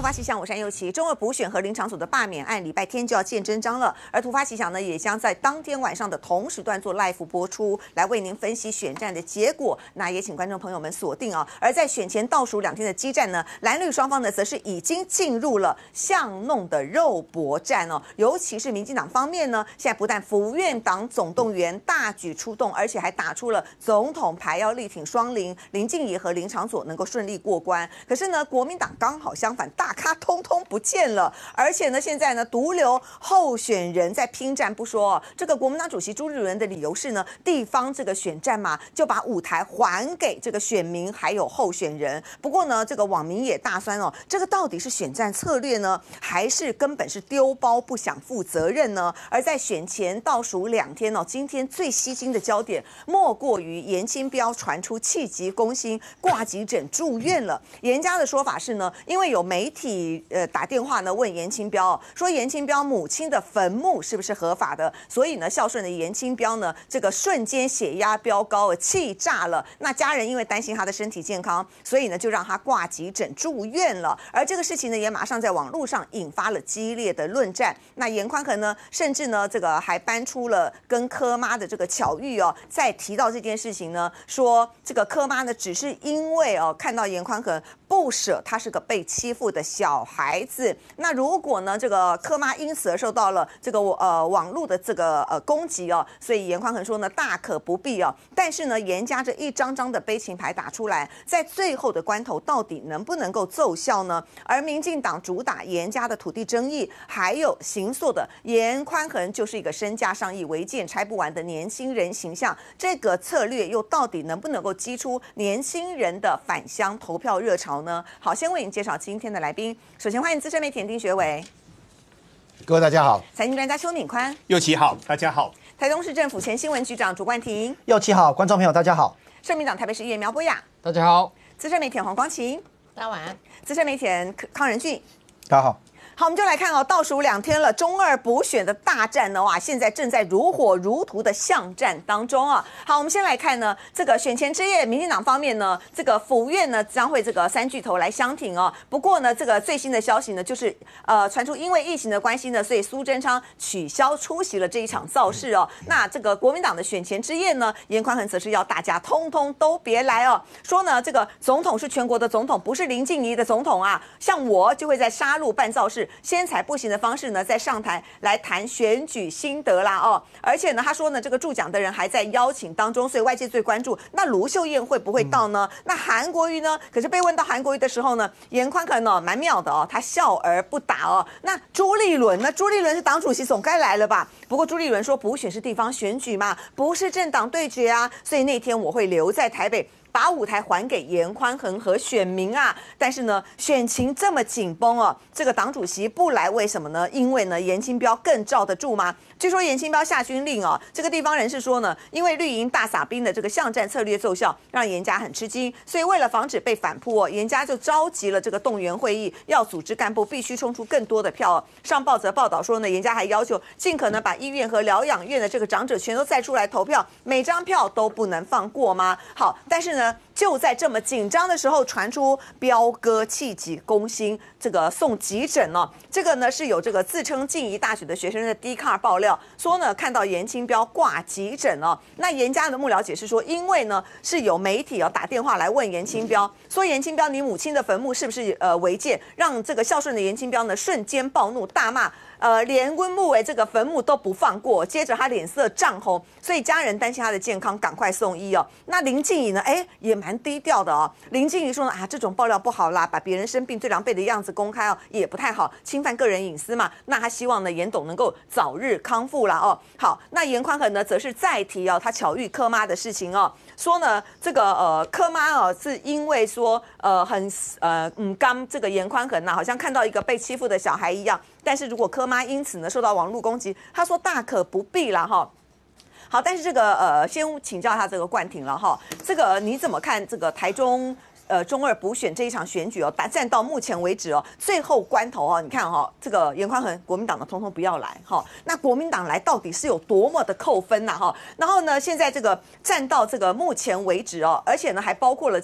发奇想，我是安佑琪。中二补选和林长佐的罢免案，礼拜天就要见真章了。而突发奇想呢，也将在当天晚上的同时段做 live 播出，来为您分析选战的结果。那也请观众朋友们锁定啊。而在选前倒数2天的激战呢，蓝绿双方呢，则是已经进入了巷弄的肉搏战哦。尤其是民进党方面呢，现在不但府院党总动员大举出动，而且还打出了总统牌，要力挺双林林静怡和林长佐能够顺利过关。可是呢，国民党刚好相反，大咖通通不见了，而且呢，现在呢，独留候选人在拼战不说，这个国民党主席朱立伦的理由是呢，地方这个选战嘛，就把舞台还给这个选民还有候选人。不过呢，这个网民也大酸哦，这个到底是选战策略呢，还是根本是丢包不想负责任呢？而在选前倒数2天哦，今天最吸睛的焦点莫过于颜清标传出气急攻心挂急诊住院了。严家的说法是呢，因为有媒体打电话呢问颜清标说颜清标母亲的坟墓是不是合法的，所以呢孝顺的颜清标呢这个瞬间血压飙高，气炸了。那家人因为担心他的身体健康，所以呢就让他挂急诊住院了。而这个事情呢也马上在网络上引发了激烈的论战。那严宽恒呢甚至呢这个还搬出了跟柯妈的这个巧遇哦，在提到这件事情呢，说这个柯妈呢只是因为看到严宽恒不舍他是个被欺负的小孩子。那如果呢这个柯妈因此而受到了这个网络的这个攻击哦，所以严宽恒说呢大可不必哦。但是呢严家这一张张的悲情牌打出来，在最后的关头到底能不能够奏效呢？而民进党主打严家的土地争议，还有形塑的严宽恒就是一个身家上亿违建拆不完的年轻人形象，这个策略又到底能不能够激出年轻人的返乡投票热潮呢？好，先为您介绍今天的来宾。首先欢迎资深媒体人丁学伟， 各位大家好； 财经专家邱敏宽， 佑琪好，大家好； 台东市政府前新闻局长卓冠廷， 佑琪好，观众朋友大家好； 社民党台北市议员苗博雅， 大家好； 资深媒体人黄光芹， 大家晚安； 资深媒体人康仁俊， 大家好。 好，我们就来看倒数2天了，中二补选的大战呢，哇，现在正在如火如荼的巷战当中啊。好，我们先来看呢，这个选前之夜，民进党方面呢，这个府院呢将会这个3巨头来相挺哦。不过呢，这个最新的消息呢，就是传出因为疫情的关系呢，所以苏贞昌取消出席了这一场造势哦。那这个国民党的选前之夜呢，严宽恒则是要大家通通都别来哦，说呢这个总统是全国的总统，不是林静怡的总统啊，像我就会在杀戮办造势。先踩不行的方式呢，再上台来谈选举心得啦哦。而且呢，他说呢，这个助讲的人还在邀请当中，所以外界最关注那卢秀燕会不会到呢？那韩国瑜呢？可是被问到韩国瑜的时候呢，严宽恒呢蛮妙的哦，他笑而不答哦。那朱立伦呢？朱立伦是党主席，总该来了吧？不过朱立伦说，补选是地方选举嘛，不是政党对决啊，所以那天我会留在台北。把舞台还给严宽恒和选民啊！但是呢，选情这么紧绷哦，这个党主席不来，为什么呢？因为呢，颜清标更罩得住吗？据说颜清标下军令哦，这个地方人士说呢，因为绿营大撒兵的这个巷战策略奏效，让严家很吃惊，所以为了防止被反扑哦，严家就召集了这个动员会议，要组织干部必须冲出更多的票哦。上报则报道说呢，严家还要求尽可能把医院和疗养院的这个长者全都再出来投票，每张票都不能放过吗？好，但是呢，就在这么紧张的时候，传出彪哥气急攻心，这个送急诊哦。这个呢是有这个自称静宜大学的学生的 Dcard 爆料说呢，看到颜清标挂急诊哦。那严家的幕僚解释说，因为呢是有媒体打电话来问颜清标，说颜清标你母亲的坟墓是不是违建，让这个孝顺的颜清标呢瞬间暴怒大骂。连温木为这个坟墓都不放过，接着他脸色涨红，所以家人担心他的健康，赶快送医哦。那林静怡呢？也蛮低调的哦。林静怡说呢，这种爆料不好啦，把别人生病最狼狈的样子公开哦，也不太好，侵犯个人隐私嘛。那他希望呢，严董能够早日康复啦哦。好，那严宽恒呢，则是再提他巧遇柯妈的事情哦，说呢，这个柯妈哦，是因为说刚这个严宽恒好像看到一个被欺负的小孩一样。但是如果柯妈因此呢受到网络攻击，他说大可不必啦哈。好，但是这个先请教一下这个冠廷了哈，这个你怎么看这个台中中二补选这一场选举哦，战到目前为止哦，最后关头哦，你看哈，这个严宽恒国民党的通通不要来哈，那国民党来到底是有多么的扣分呐哈？然后呢，现在这个战到这个目前为止哦，而且呢还包括了这个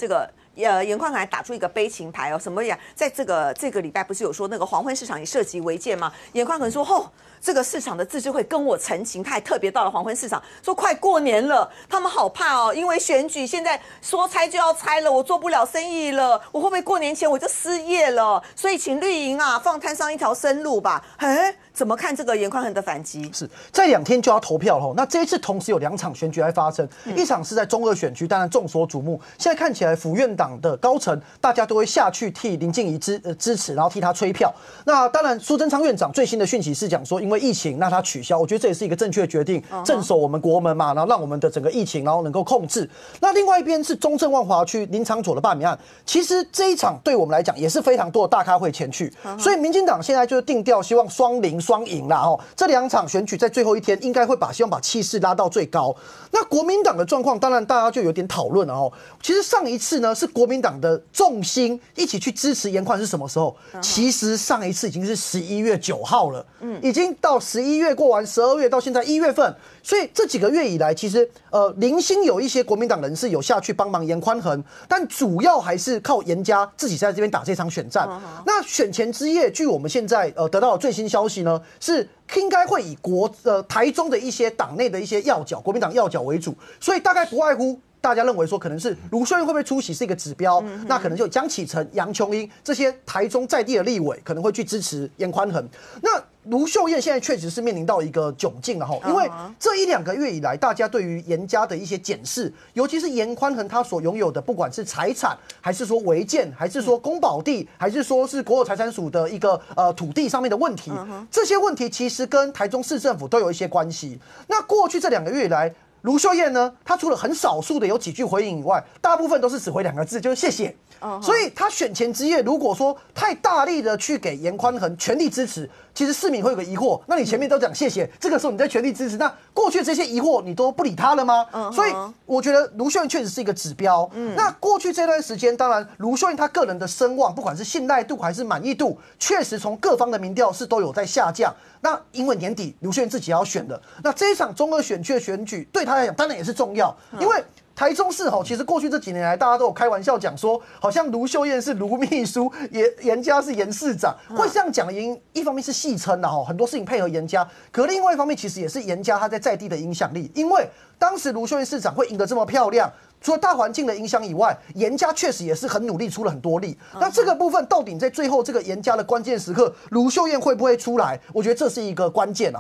严宽恒还打出一个悲情牌哦，什么呀？在这个礼拜不是有说那个黄昏市场也涉及违建吗？严宽恒说，这个市场的自治会跟我陈情，他还特别到了黄昏市场，说快过年了，他们好怕哦，因为选举现在说拆就要拆了，我做不了生意了，我会不会过年前我就失业了？所以请绿营啊，放摊上一条生路吧。怎么看这个严宽恒的反击？ 是在2天就要投票了。那这一次同时有2场选举来发生，一场是在中二选区，当然众所瞩目。现在看起来府院党的高层大家都会下去替林静怡支持，然后替他催票。那当然苏贞昌院长最新的讯息是讲说，因为疫情，那他取消，我觉得这也是一个正确的决定，镇守我们国门嘛，然后让我们的整个疫情然后能够控制。那另外一边是中正万华区林长佐的罢免案，其实这一场对我们来讲也是非常多的大咖会前去，所以民进党现在就是定调希望双赢双赢啦这2场选举在最后一天应该会希望把气势拉到最高。那国民党的状况，当然大家就有点讨论了其实上一次呢是国民党的重心一起去支持严宽是什么时候？其实上一次已经是11月9号了，已经到11月过完12月到现在1月份，所以这几个月以来，其实零星有一些国民党人士有下去帮忙严宽恒，但主要还是靠严家自己在这边打这场选战。那选前之夜，据我们现在得到的最新消息呢，是应该会以台中的一些党内的一些要角，国民党要角为主，所以大概不外乎大家认为说可能是卢秀燕会不会出席是一个指标，那可能就江启臣、杨琼英这些台中在地的立委可能会去支持严宽恒。那卢秀燕现在确实是面临到一个窘境了因为这1、2个月以来，大家对于严家的一些检视，尤其是严宽恒他所拥有的，不管是财产，还是说违建，还是说公保地，还是说是国有财产署的一个土地上面的问题，这些问题其实跟台中市政府都有一些关系。那过去这2个月以来，卢秀燕呢，她除了很少数的有几句回应以外，大部分都是只回2个字，就是谢谢。所以她选前之夜，如果说太大力的去给严宽恒全力支持，其实市民会有个疑惑，那你前面都讲谢谢，这个时候你在全力支持，那过去这些疑惑你都不理他了吗？所以我觉得卢秀燕确实是一个指标。那过去这段时间，当然卢秀燕她个人的声望，不管是信赖度还是满意度，确实从各方的民调是都有在下降。那因为年底卢秀燕自己要选的，那这一场中二选区的选举对她来讲当然也是重要，因为台中市其实过去这几年来，大家都有开玩笑讲说，好像卢秀燕是卢秘书，严家是严市长，会这样讲的原因，一方面是戏称很多事情配合严家，可另外一方面其实也是严家他在地的影响力，因为当时卢秀燕市长会赢得这么漂亮，除了大环境的影响以外，严家确实也是很努力，出了很多力。那这个部分到底在最后这个严家的关键时刻，卢秀燕会不会出来？我觉得这是一个关键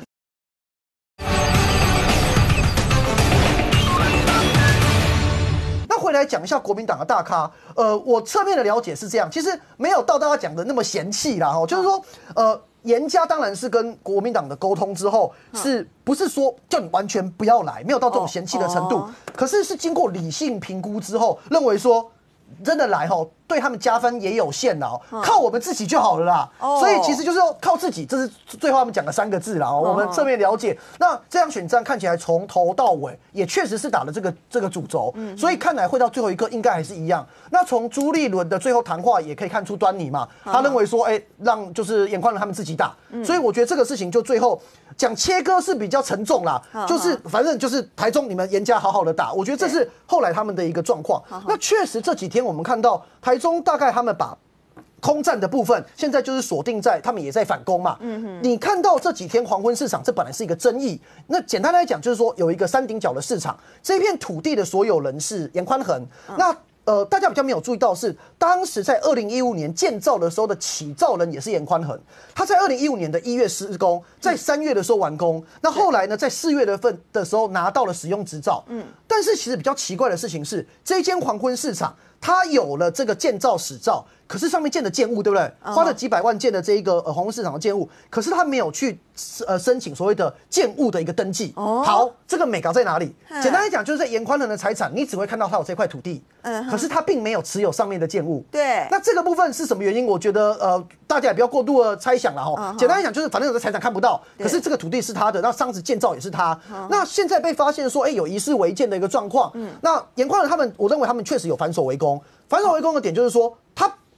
回来讲一下国民党的大咖，我侧面的了解是这样，其实没有到大家讲的那么嫌弃啦，就是说，严家当然是跟国民党的沟通之后，是不是说叫你完全不要来，没有到这种嫌弃的程度，可是是经过理性评估之后，认为说真的来对他们加分也有限啦，靠我们自己就好了啦。所以其实就是要靠自己，这是最后他们讲的3个字啦。我们侧面了解，那这样选战看起来从头到尾也确实是打了这个主轴，所以看来会到最后一个应该还是一样。那从朱立伦的最后谈话也可以看出端倪嘛，他认为说，让就是严宽恒他们自己打，所以我觉得这个事情就最后讲切割是比较沉重啦，就是反正就是台中你们严家好好的打，我觉得这是后来他们的一个状况。那确实这几天我们看到台中大概他们把空战的部分，现在就是锁定在他们也在反攻嘛。你看到这几天黄昏市场，这本来是一个争议。那简单来讲，就是说有一个山顶角的市场，这片土地的所有人是严宽恒。那大家比较没有注意到是，当时在2015年建造的时候的起造人也是严宽恒，他在2015年的1月施工，在3月的时候完工，那后来呢，在4月的时候拿到了使用执照。但是其实比较奇怪的事情是，这间黄昏市场它有了这个建造使照，可是上面建的建物，对不对？花了几百万建的这一个黄昏市场的建物，可是他没有去申请所谓的建物的一个登记。好，这个美感在哪里？简单来讲，就是在严宽恒的财产，你只会看到他有这块土地，可是他并没有持有上面的建物。 对， 那这个部分是什么原因？我觉得大家也不要过度的猜想了哈。简单来讲，就是反正有的财产看不到，可是这个土地是他的，那当时建造也是他。那现在被发现说，有疑似违建的一个状况。那严宽恒他们，我认为他们确实有反手为攻。反手为攻的点就是说，他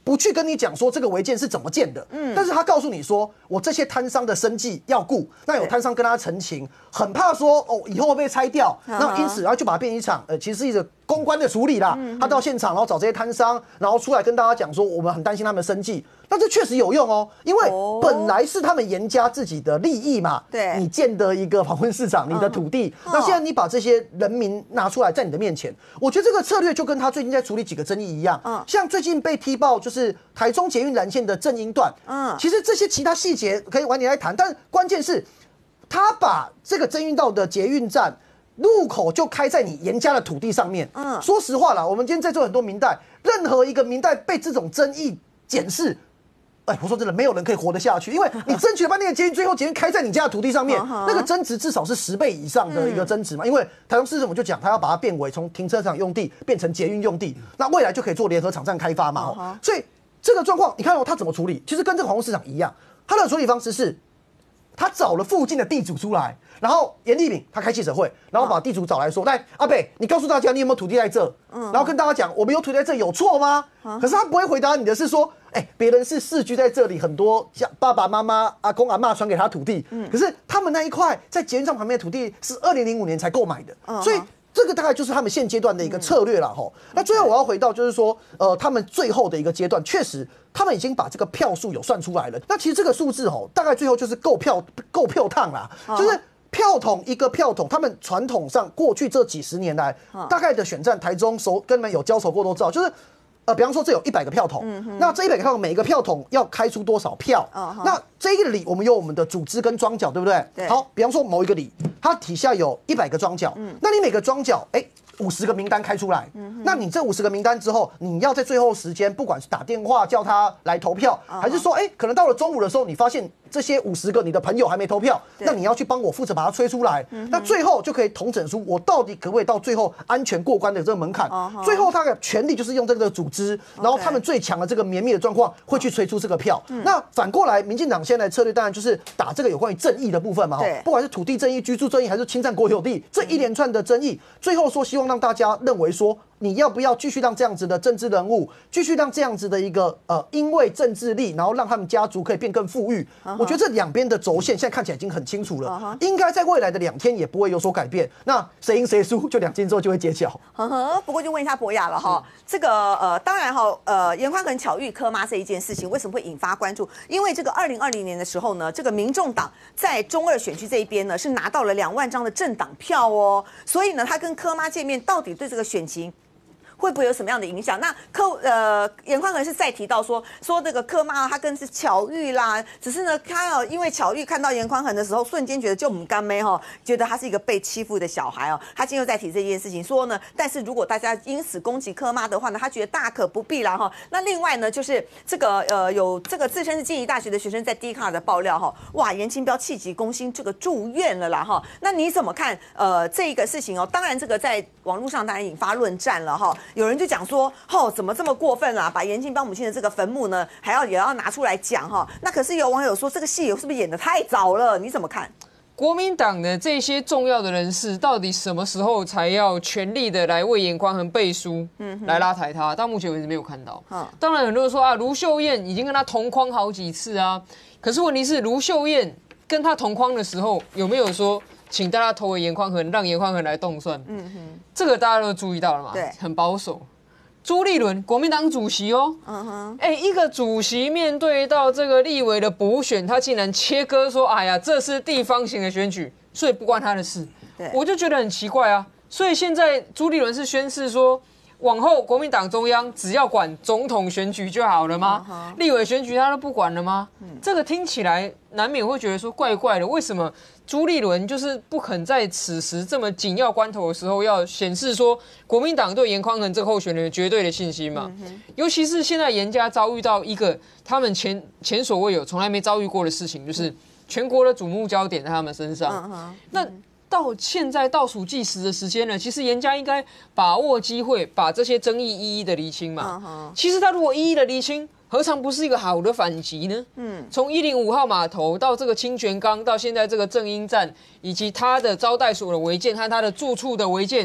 不去跟你讲说这个违建是怎么建的，但是他告诉你说，我这些摊商的生计要顾，那有摊商跟他澄清，很怕说哦以后会被拆掉，那因此然后就把它变一场其实是一个公关的处理啦。他到现场，然后找这些摊商，然后出来跟大家讲说，我们很担心他们的生计。那这确实有用哦，因为本来是他们严家自己的利益嘛， 对， 你建的一个访问市场，你的土地，那现在你把这些人民拿出来在你的面前，我觉得这个策略就跟他最近在处理几个争议一样，像最近被踢爆就是台中捷运蓝线的正音段，其实这些其他细节可以晚点来谈，但关键是他把这个正音道的捷运站路口就开在你严家的土地上面，说实话啦，我们今天在座很多民代，任何一个民代被这种争议检视。我说真的，没有人可以活得下去，因为你争取了半天的捷运，最后捷运开在你家的土地上面，那个增值至少是10倍以上的一个增值嘛。因为台中市政府就讲，他要把它变为从停车场用地变成捷运用地，那未来就可以做联合场站开发嘛。所以这个状况，你看他怎么处理，其实跟这个黄市场一样，他的处理方式是，他找了附近的地主出来，然后严立敏他开记者会，然后把地主找来说，来阿北，你告诉大家你有没有土地在这，然后跟大家讲，我们有土地在这有错吗？可是他不会回答你的是说，别人是世居在这里，很多爸爸妈妈、阿公阿嬷传给他土地，可是他们那一块在捷运站旁边的土地是2005年才购买的，所以这个大概就是他们现阶段的一个策略了吼。那最后我要回到就是说，他们最后的一个阶段，确实他们已经把这个票数有算出来了。那其实这个数字吼，大概最后就是购票趟啦，就是票筒一个票筒，他们传统上过去这几十年来，大概的选战，台中跟你们有交手过都知道，就是。比方说这有100个票筒，那这100个票筒每个票筒要开出多少票？那这一个里我们有我们的组织跟庄脚，对不对？对。好，比方说某一个里，它底下有100个庄脚，那你每个庄脚，50个名单开出来，那你这50个名单之后，你要在最后时间，不管是打电话叫他来投票，还是说，可能到了中午的时候，你发现这些50个你的朋友还没投票，那你要去帮我负责把它催出来，那最后就可以统整出我到底可不可以到最后安全过关的这个门槛。最后他的权力就是用这个组织，然后他们最强的这个绵密的状况会去催出这个票。那反过来，民进党现在的策略当然就是打这个有关于正义的部分嘛，不管是土地正义、居住正义，还是侵占国有地，这一连串的争议，最后说希望让大家认为说，你要不要继续让这样子的政治人物，继续让这样子的一个因为政治力，然后让他们家族可以变更富裕？我觉得这两边的轴线现在看起来已经很清楚了，应该在未来的2天也不会有所改变。那谁赢谁输，就2天之后就会揭晓。 不过就问一下博雅了哈，这个当然哈严宽恒巧遇柯妈这一件事情为什么会引发关注？因为这个2020年的时候呢，这个民众党在中2选区这一边呢是拿到了2万张的政党票哦，所以呢他跟柯妈见面，到底对这个选情会不会有什么样的影响？那严宽恒是再提到说这个柯妈他跟是巧遇啦，只是呢他因为巧遇看到严宽恒的时候，瞬间觉得就唔甘妹觉得他是一个被欺负的小孩他今天又在提这件事情，说呢，但是如果大家因此攻击柯妈的话呢，他觉得大可不必啦那另外呢，就是这个有这个自称是静宜大学的学生在 Dcard 的爆料哇，严清标气急攻心，这个住院了啦那你怎么看这一个事情当然这个在网络上当然引发论战了有人就讲说，怎么这么过分啊？把严清标母亲的这个坟墓呢，也要拿出来讲那可是有网友说，这个戏是不是演得太早了？你怎么看？ 国民党的这些重要的人士，到底什么时候才要全力的来为严宽恒背书，来拉抬他？到目前为止没有看到。当然很多人说卢秀燕已经跟他同框好几次啊，可是问题是卢秀燕跟他同框的时候，有没有说？请大家投给严宽恒，让严宽恒来动算。这个大家都注意到了嘛？对，很保守。朱立伦，国民党主席一个主席面对到这个立委的补选，他竟然切割说：“哎呀，这是地方型的选举，所以不关他的事。”我就觉得很奇怪啊。所以现在朱立伦是宣示说，往后国民党中央只要管总统选举就好了吗？立委选举他都不管了吗？这个听起来难免会觉得说怪怪的，为什么？朱立伦就是不肯在此时这么紧要关头的时候，要显示说国民党对严宽恒这个候选人有绝对的信心嘛？尤其是现在严家遭遇到一个他们前所未有、从来没遭遇过的事情，就是全国的瞩目焦点在他们身上。那到现在倒数计时的时间呢，其实严家应该把握机会，把这些争议一一的厘清嘛。其实他如果一一的厘清，何尝不是一个好的反击呢？从105号码头到这个清泉岗，到现在这个正音站，以及他的招待所的违建和他的住处的违建，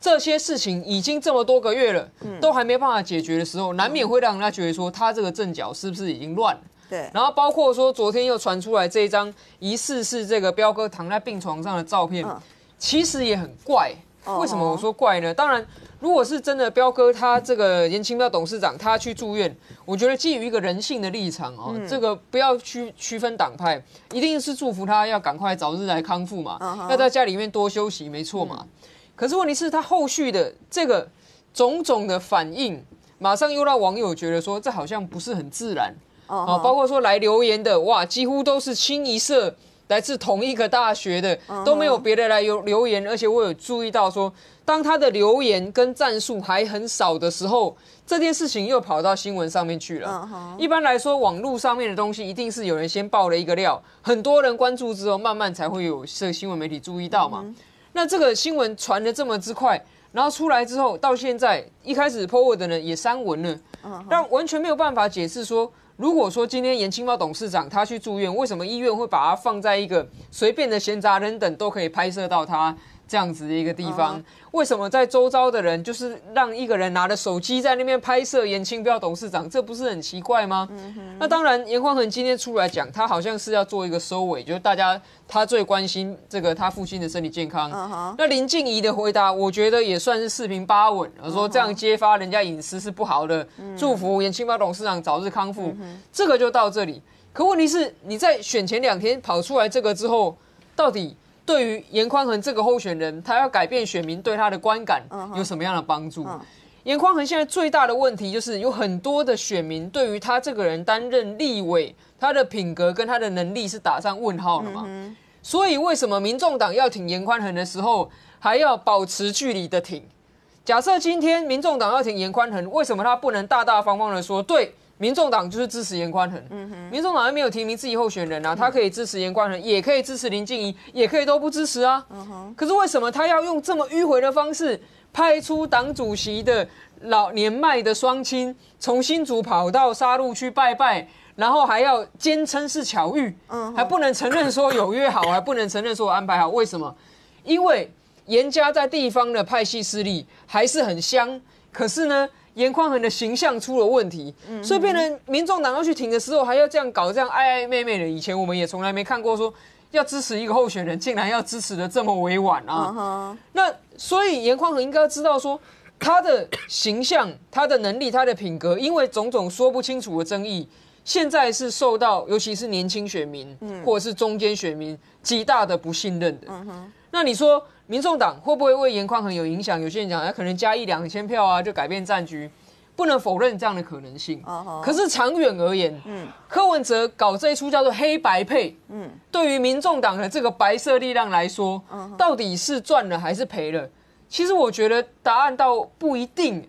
这些事情已经这么多个月了，都还没办法解决的时候，难免会让人家觉得说他这个阵脚是不是已经乱了？ 对。 然后包括说昨天又传出来这一张疑似是这个彪哥躺在病床上的照片，其实也很怪。为什么我说怪呢？当然，如果是真的彪哥他这个严清标董事长他去住院，我觉得基于一个人性的立场哦，这个不要区分党派，一定是祝福他要赶快早日来康复嘛，要在家里面多休息，没错嘛。可是问题是，他后续的这个种种的反应，马上又让网友觉得说，这好像不是很自然哦。包括说来留言的，哇，几乎都是清一色来自同一个大学的，都没有别的来留言。而且我有注意到说，当他的留言跟赞数还很少的时候，这件事情又跑到新闻上面去了。一般来说，网络上面的东西一定是有人先爆了一个料，很多人关注之后，慢慢才会有这个新闻媒体注意到嘛。那这个新闻传得这么之快，然后出来之后，到现在一开始 PO 的呢也删文了，让完全没有办法解释说，如果说今天严清标董事长他去住院，为什么医院会把他放在一个随便的闲杂人等都可以拍摄到他这样子的一个地方？为什么在周遭的人就是让一个人拿着手机在那边拍摄严清标董事长，这不是很奇怪吗？那当然，严宽恒今天出来讲，他好像是要做一个收尾，就是大家他最关心这个他父亲的身体健康。那林静怡的回答，我觉得也算是四平八稳，说这样揭发人家隐私是不好的，祝福严清标董事长早日康复，这个就到这里。可问题是，你在选前2天跑出来这个之后，到底对于严宽恒这个候选人，他要改变选民对他的观感有什么样的帮助？严宽恒现在最大的问题就是有很多的选民对于他这个人担任立委，他的品格跟他的能力是打上问号了嘛？所以为什么民众党要挺严宽恒的时候，还要保持距离的挺？假设今天民众党要挺严宽恒，为什么他不能大大方方的说，对，民众党就是支持严宽恒？民众党还没有提名自己候选人啊，他可以支持严宽恒，也可以支持林静怡，也可以都不支持啊。可是为什么他要用这么迂回的方式，派出党主席的老年迈的双亲，从新竹跑到沙鹿去拜拜，然后还要坚称是巧遇，还不能承认说有约好，还不能承认说有安排好？为什么？因为严家在地方的派系势力还是很香，可是呢，严宽恒的形象出了问题，所以变成民众党要去挺的时候，还要这样搞，这样暧暧昧昧的。以前我们也从来没看过说要支持一个候选人，竟然要支持的这么委婉啊。那所以严宽恒应该要知道说，他的形象、他的能力、他的品格，因为种种说不清楚的争议，现在是受到尤其是年轻选民或者是中间选民极大的不信任的。那你说民众党会不会为严宽恒有影响？有些人讲，可能加1-2千票啊，就改变战局，不能否认这样的可能性。可是长远而言，柯文哲搞这一出叫做黑白配，对于民众党的这个白色力量来说，到底是赚了还是赔了？其实我觉得答案倒不一定。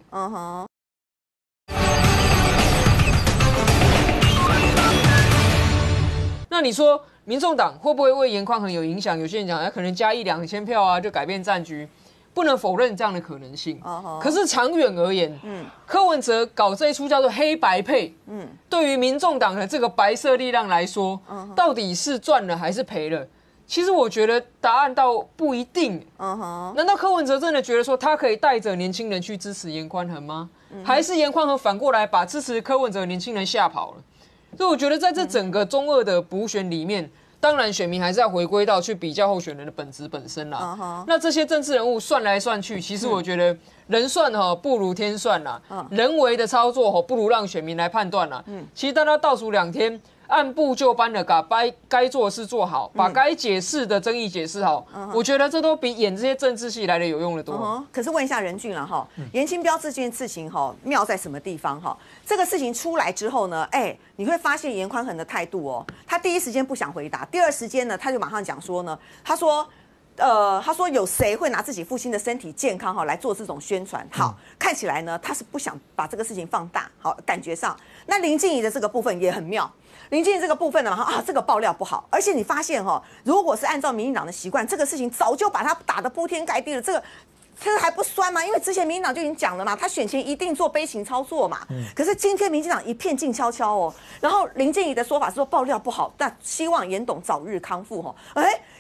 那你说民众党会不会为严宽恒有影响？有些人讲，可能加1-2千票啊，就改变战局，不能否认这样的可能性。可是长远而言，柯文哲搞这一出叫做黑白配，对于民众党的这个白色力量来说，到底是赚了还是赔了？其实我觉得答案倒不一定。难道柯文哲真的觉得说他可以带着年轻人去支持严宽恒吗？还是严宽恒反过来把支持柯文哲的年轻人吓跑了？所以我觉得在这整个中二的补选里面，当然选民还是要回归到去比较候选人的本质本身啦。那这些政治人物算来算去，其实我觉得人算不如天算啦，人为的操作不如让选民来判断啦。其实大家倒数2天，按部就班的把该做的事做好，把该解释的争议解释好，我觉得这都比演这些政治戏来的有用的多。 可是问一下任俊了严清标这件事情妙在什么地方这个事情出来之后呢，你会发现严宽恒的态度他第一时间不想回答，第二时间呢，他就马上讲说呢，他说有谁会拿自己父亲的身体健康来做这种宣传？好，看起来呢，他是不想把这个事情放大，好，感觉上，那林静怡的这个部分也很妙。林静怡这个部分呢，这个爆料不好，而且你发现如果是按照民进党的习惯，这个事情早就把他打得铺天盖地了，这还不酸吗？因为之前民进党就已经讲了嘛，他选前一定做悲情操作嘛。可是今天民进党一片静悄悄然后林静怡的说法是说爆料不好，但希望严董早日康复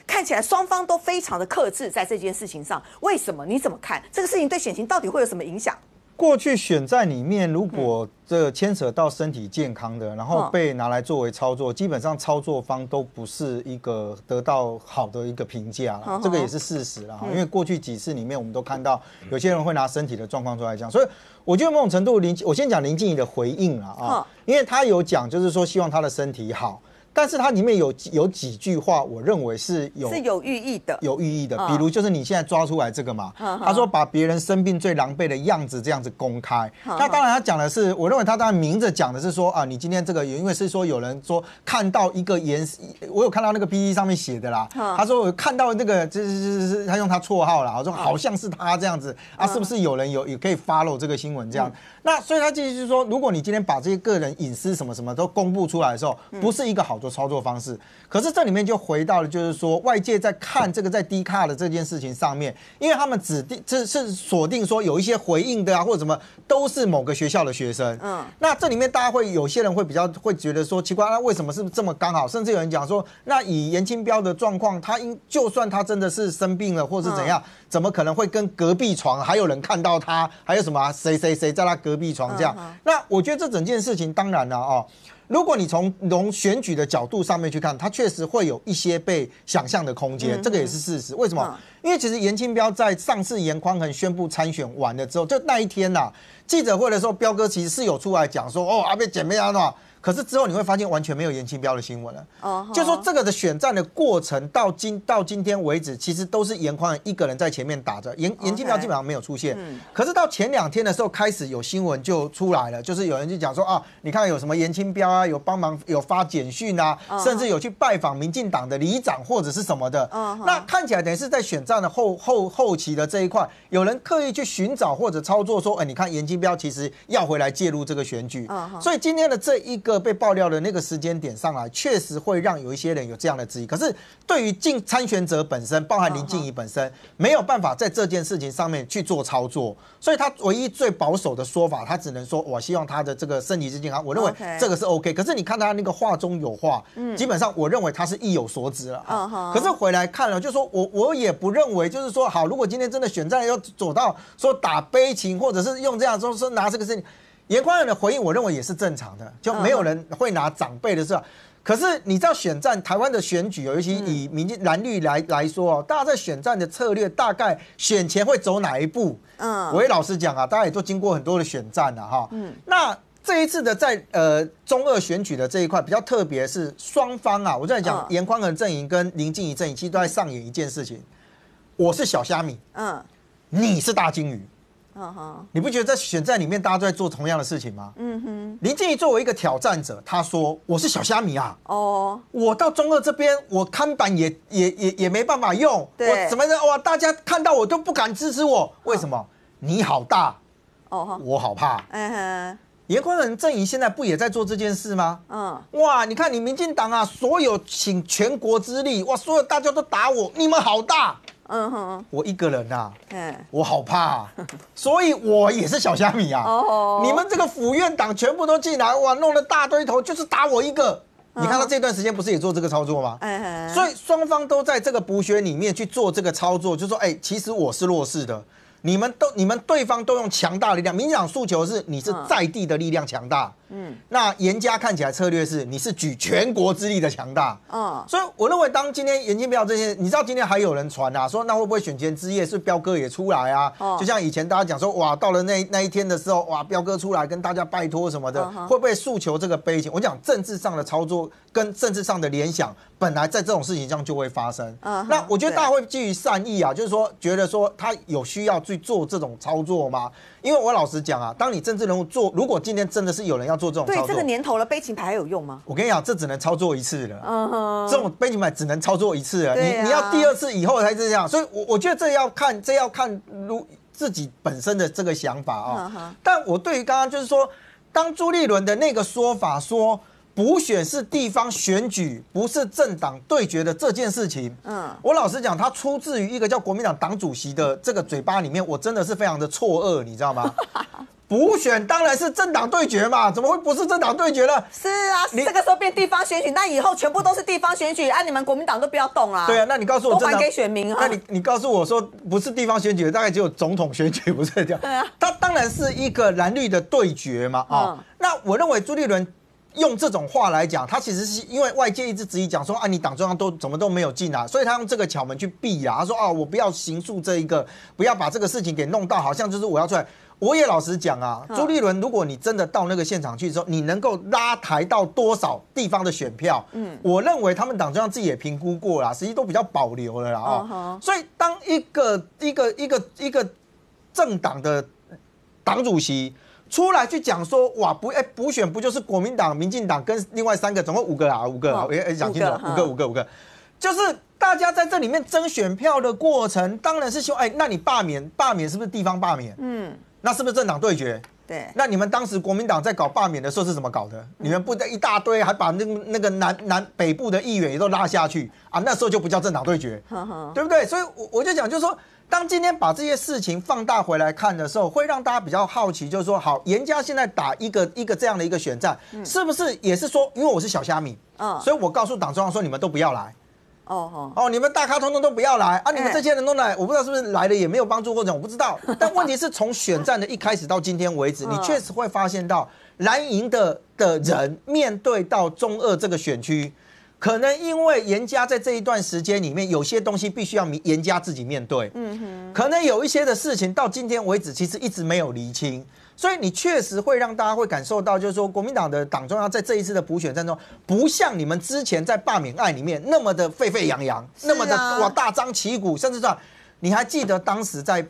看起来双方都非常的克制在这件事情上，为什么？你怎么看这个事情对选情到底会有什么影响？ 过去选战里面，如果这牵扯到身体健康的，然后被拿来作为操作，基本上操作方都不是一个得到好的一个评价了，这个也是事实了。因为过去几次里面，我们都看到有些人会拿身体的状况出来讲，所以我觉得某种程度我先讲林静怡的回应了啊，因为他有讲就是说希望他的身体好。但是它里面有几句话，我认为是有寓意的， 比如就是你现在抓出来这个嘛，他说把别人生病最狼狈的样子这样子公开。那当然他讲的是，我认为他当然明着讲的是说啊，你今天这个因为是说有人说看到一个我有看到那个 PPT 上面写的啦，他说我看到那个就是他用他绰号啦，我说好像是他这样子啊，是不是有人也可以 follow 这个新闻这样？那所以他继续就是说，如果你今天把这些个人隐私什么什么都公布出来的时候，不是一个好的操作方式。可是这里面就回到了，就是说外界在看这个在 Dcard 的这件事情上面，因为他们这是锁定说有一些回应的啊，或者什么都是某个学校的学生。那这里面大家有些人会比较会觉得说奇怪，那为什么是这么刚好？甚至有人讲说，那以严清标的状况，就算他真的是生病了，或是怎样，怎么可能会跟隔壁床还有人看到他，还有什么谁在他隔壁床这样？那我觉得这整件事情当然了哦。如果你从选举的角度上面去看，它确实会有一些被想象的空间，这个也是事实。为什么？因为其实严清标在上次严宽恒宣布参选完了之后，就那一天呐，记者会的时候，标哥其实是有出来讲说，哦，阿贝姐妹啊，可是之后你会发现完全没有严清标的新闻了。就说这个的选战的过程到今天为止，其实都是严宽恒一个人在前面打着，严清标基本上没有出现。可是到前2天的时候，开始有新闻就出来了，就是有人就讲说啊，你看有什么严清标啊，有帮忙有发简讯啊，甚至有去拜访民进党的里长或者是什么的。那看起来等于是在选战的后期的这一块，有人刻意去寻找或者操作说，你看严清标其实要回来介入这个选举。所以今天的这一个被爆料的那个时间点上来，确实会让有一些人有这样的质疑。可是对于参选者本身，包含林静怡本身，没有办法在这件事情上面去做操作，所以他唯一最保守的说法，他只能说我希望他的这个身体健康。我认为这个是 OK。可是你看他那个话中有话，基本上我认为他是意有所指了。可是回来看了，就说我也不认为就是说好，如果今天真的选战要走到说打悲情，或者是用这样说拿这个事情。严宽恒的回应，我认为也是正常的，就没有人会拿长辈的事。可是你知道选战，台湾的选举，尤其以蓝绿来说，大家在选战的策略，大概选前会走哪一步？我也老实讲啊，大家也都经过很多的选战了哈。那这一次的在中2选举的这一块比较特别，是双方啊，我在讲严宽恒阵营跟林静怡阵营，其实都在上演一件事情：我是小虾米，你是大金鱼。你不觉得在选战里面大家都在做同样的事情吗？林静怡作为一个挑战者，他说我是小虾米啊，我到中2这边，我看板也没办法用，我怎么的哇？大家看到我都不敢支持我，为什么？你好大，我好怕。严宽恒阵营现在不也在做这件事吗？哇，你看你民进党啊，所有请全国之力，哇，所有大家都打我，你们好大。我一个人啊，我好怕，所以我也是小虾米啊。你们这个府院党全部都进来，哇，弄了大堆头，就是打我一个。你看他这段时间不是也做这个操作吗？所以双方都在这个补选里面去做这个操作，就说，其实我是弱势的。你们对方都用强大力量，民进党诉求是你是在地的力量强大，那严家看起来策略是你是举全国之力的强大，所以我认为当今天严清标这些，你知道今天还有人传啊，说那会不会选前之夜是标哥也出来啊？就像以前大家讲说，哇，到了那一天的时候，哇，标哥出来跟大家拜托什么的，会不会诉求这个悲情？我讲政治上的操作跟政治上的联想，本来在这种事情上就会发生。那我觉得大家会基于善意啊，就是说觉得说他有需要去做这种操作吗？因为我老实讲啊，当你政治人物做，如果今天真的是有人要做这种操作， 对这个年头了，悲情牌还有用吗？ 我跟你讲，这只能操作一次了。这种悲情牌只能操作一次了。你要第2次以后才这样，所以我觉得这要看自己本身的这个想法啊。但我对于刚刚就是说，当朱立伦的那个说法说，补选是地方选举，不是政党对决的这件事情，我老实讲，它出自于一个叫国民党党主席的这个嘴巴里面，我真的是非常的错愕，你知道吗？ 补选当然是政党对决嘛，怎么会不是政党对决呢？ 是啊，这个时候变地方选举，那以后全部都是地方选举，你们国民党都不要动啦。 对啊，那你告诉我， 都还给选民啊。 那你告诉我说，不是地方选举，大概只有总统选举，不是这样？对啊，它当然是一个蓝绿的对决嘛。那我认为朱立伦用这种话来讲，他其实是因为外界一直质疑讲说啊，你党中央都怎么都没有进啊，所以他用这个巧门去避啊。他说啊，我不要刑诉这一个，不要把这个事情给弄到好像就是我要出来。我也老实讲啊，朱立伦，如果你真的到那个现场去之后，你能够拉抬到多少地方的选票？我认为他们党中央自己也评估过啦，实际都比较保留了啦。所以当一个政党的党主席出来去讲说，哇，补选不就是国民党、民进党跟另外3个，总共5个啊，5个啊，讲清楚，5个，就是大家在这里面争选票的过程，当然是希望，那你罢免是不是地方罢免？那是不是政党对决？ 对。 那你们当时国民党在搞罢免的时候是怎么搞的？你们不一大堆，还把那个南北部的议员也都拉下去啊？那时候就不叫政党对决，对不对？所以我就讲，就是说，当今天把这些事情放大回来看的时候，会让大家比较好奇，就是说，好，严家现在打一个这样的一个选战，是不是也是说，因为我是小虾米，所以我告诉党中央说，你们都不要来。你们大咖通通都不要来啊！你们这些人都来，我不知道是不是来了也没有帮助或者我不知道。但问题是从选战的一开始到今天为止，你确实会发现到蓝营的人面对到中二这个选区，可能因为严家在这一段时间里面有些东西必须要严家自己面对，可能有一些的事情到今天为止其实一直没有厘清。所以你确实会让大家会感受到，就是说国民党的党中央在这一次的补选战中，不像你们之前在罢免案里面那么的沸沸扬扬，那么的哇大张旗鼓，甚至说你还记得当时在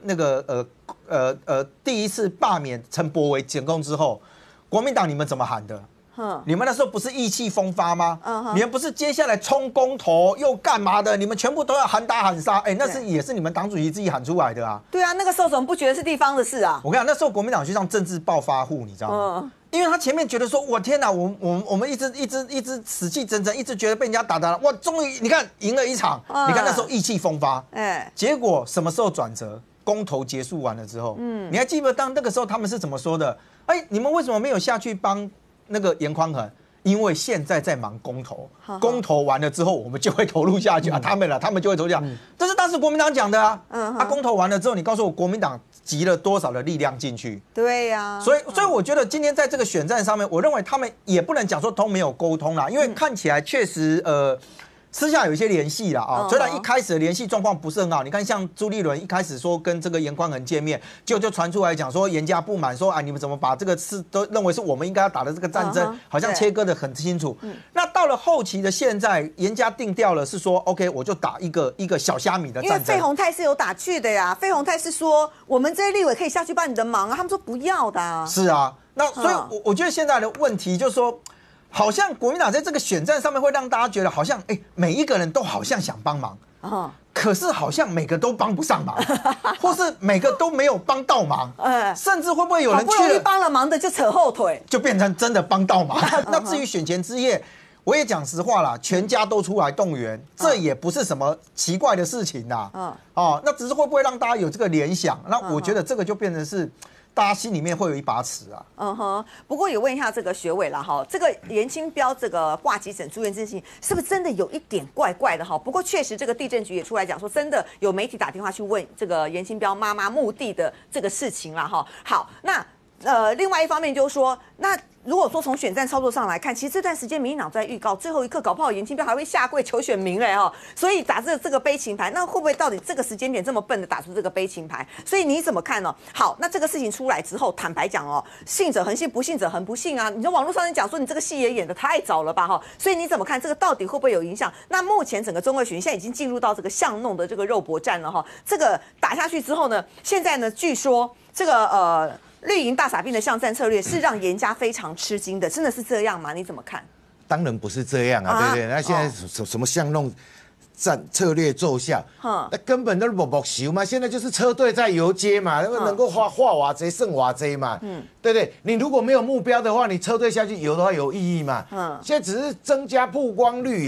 第一次罢免陈柏惟成功之后，国民党你们怎么喊的？你们那时候不是意气风发吗？你们不是接下来冲公投又干嘛的？你们全部都要喊打喊杀，那是也是你们党主席自己喊出来的啊。 对啊，那个时候怎么不觉得是地方的事啊？ 我跟你讲，那时候国民党就像政治暴发户，你知道吗？因为他前面觉得说，我天哪，我们一直死气沉沉，一直觉得被人家打，哇，终于你看赢了一场，你看那时候意气风发，结果什么时候转折？公投结束完了之后，你还记不记得当那个时候他们是怎么说的？你们为什么没有下去帮那个严宽恒？因为现在在忙公投，公投完了之后，我们就会投入下去啊。他们就会投下。这是当时国民党讲的啊。公投完了之后，你告诉我国民党集了多少的力量进去？ 对呀。 所以我觉得今天在这个选战上面，我认为他们也不能讲说都没有沟通啦，因为看起来确实私下有一些联系啦啊，虽然一开始的联系状况不是很好，你看像朱立伦一开始说跟这个严宽恒见面，就传出来讲说严家不满，说啊你们怎么把这个事都认为是我们应该要打的这个战争，好像切割的很清楚。那到了后期的现在，严家定调了是说 OK， 我就打一个小虾米的战争。 因为费鸿泰是有打去的呀，费鸿泰是说我们这些立委可以下去帮你的忙啊，他们说不要的啊。 是啊，那所以我觉得现在的问题就是说，好像国民党在这个选战上面会让大家觉得好像每一个人都好像想帮忙，可是好像每个都帮不上忙，或是每个都没有帮到忙，甚至会不会有人好不容易帮了忙的就扯后腿， 就变成真的帮到忙？那至于选前之夜，我也讲实话啦，全家都出来动员，这也不是什么奇怪的事情啦。那只是会不会让大家有这个联想？那我觉得这个就变成是。大家心里面会有一把尺啊。 不过也问一下这个学委了哈，这个严清标这个挂急诊住院这件事情，是不是真的有一点怪怪的哈？不过确实这个地政局也出来讲说，真的有媒体打电话去问这个严清标妈妈墓地的这个事情了哈。好，那另外一方面就是说，那如果说从选战操作上来看，其实这段时间民进党在预告最后一刻，搞不好严清标还会下跪求选民嘞哈，所以打这个悲情牌，那会不会到底这个时间点这么笨的打出这个悲情牌？所以你怎么看呢？好，那这个事情出来之后，坦白讲哦，信者恒信，不信者恒不信啊。你说网络上讲说你这个戏也演得太早了吧哈，所以你怎么看这个到底会不会有影响？那目前整个中二选现在已经进入到这个巷弄的这个肉搏战了哈，这个打下去之后呢，现在呢据说这个绿营大撒币的巷战策略是让严家非常吃惊的，真的是这样吗？你怎么看？ 当然不是这样啊，对不对？那现在什么巷弄战策略奏效，那根本都是木秀嘛。现在就是车队在游街嘛，能够画瓦贼胜瓦贼嘛，对不对？你如果没有目标的话，你车队下去游的话有意义嘛？现在只是增加曝光率啦。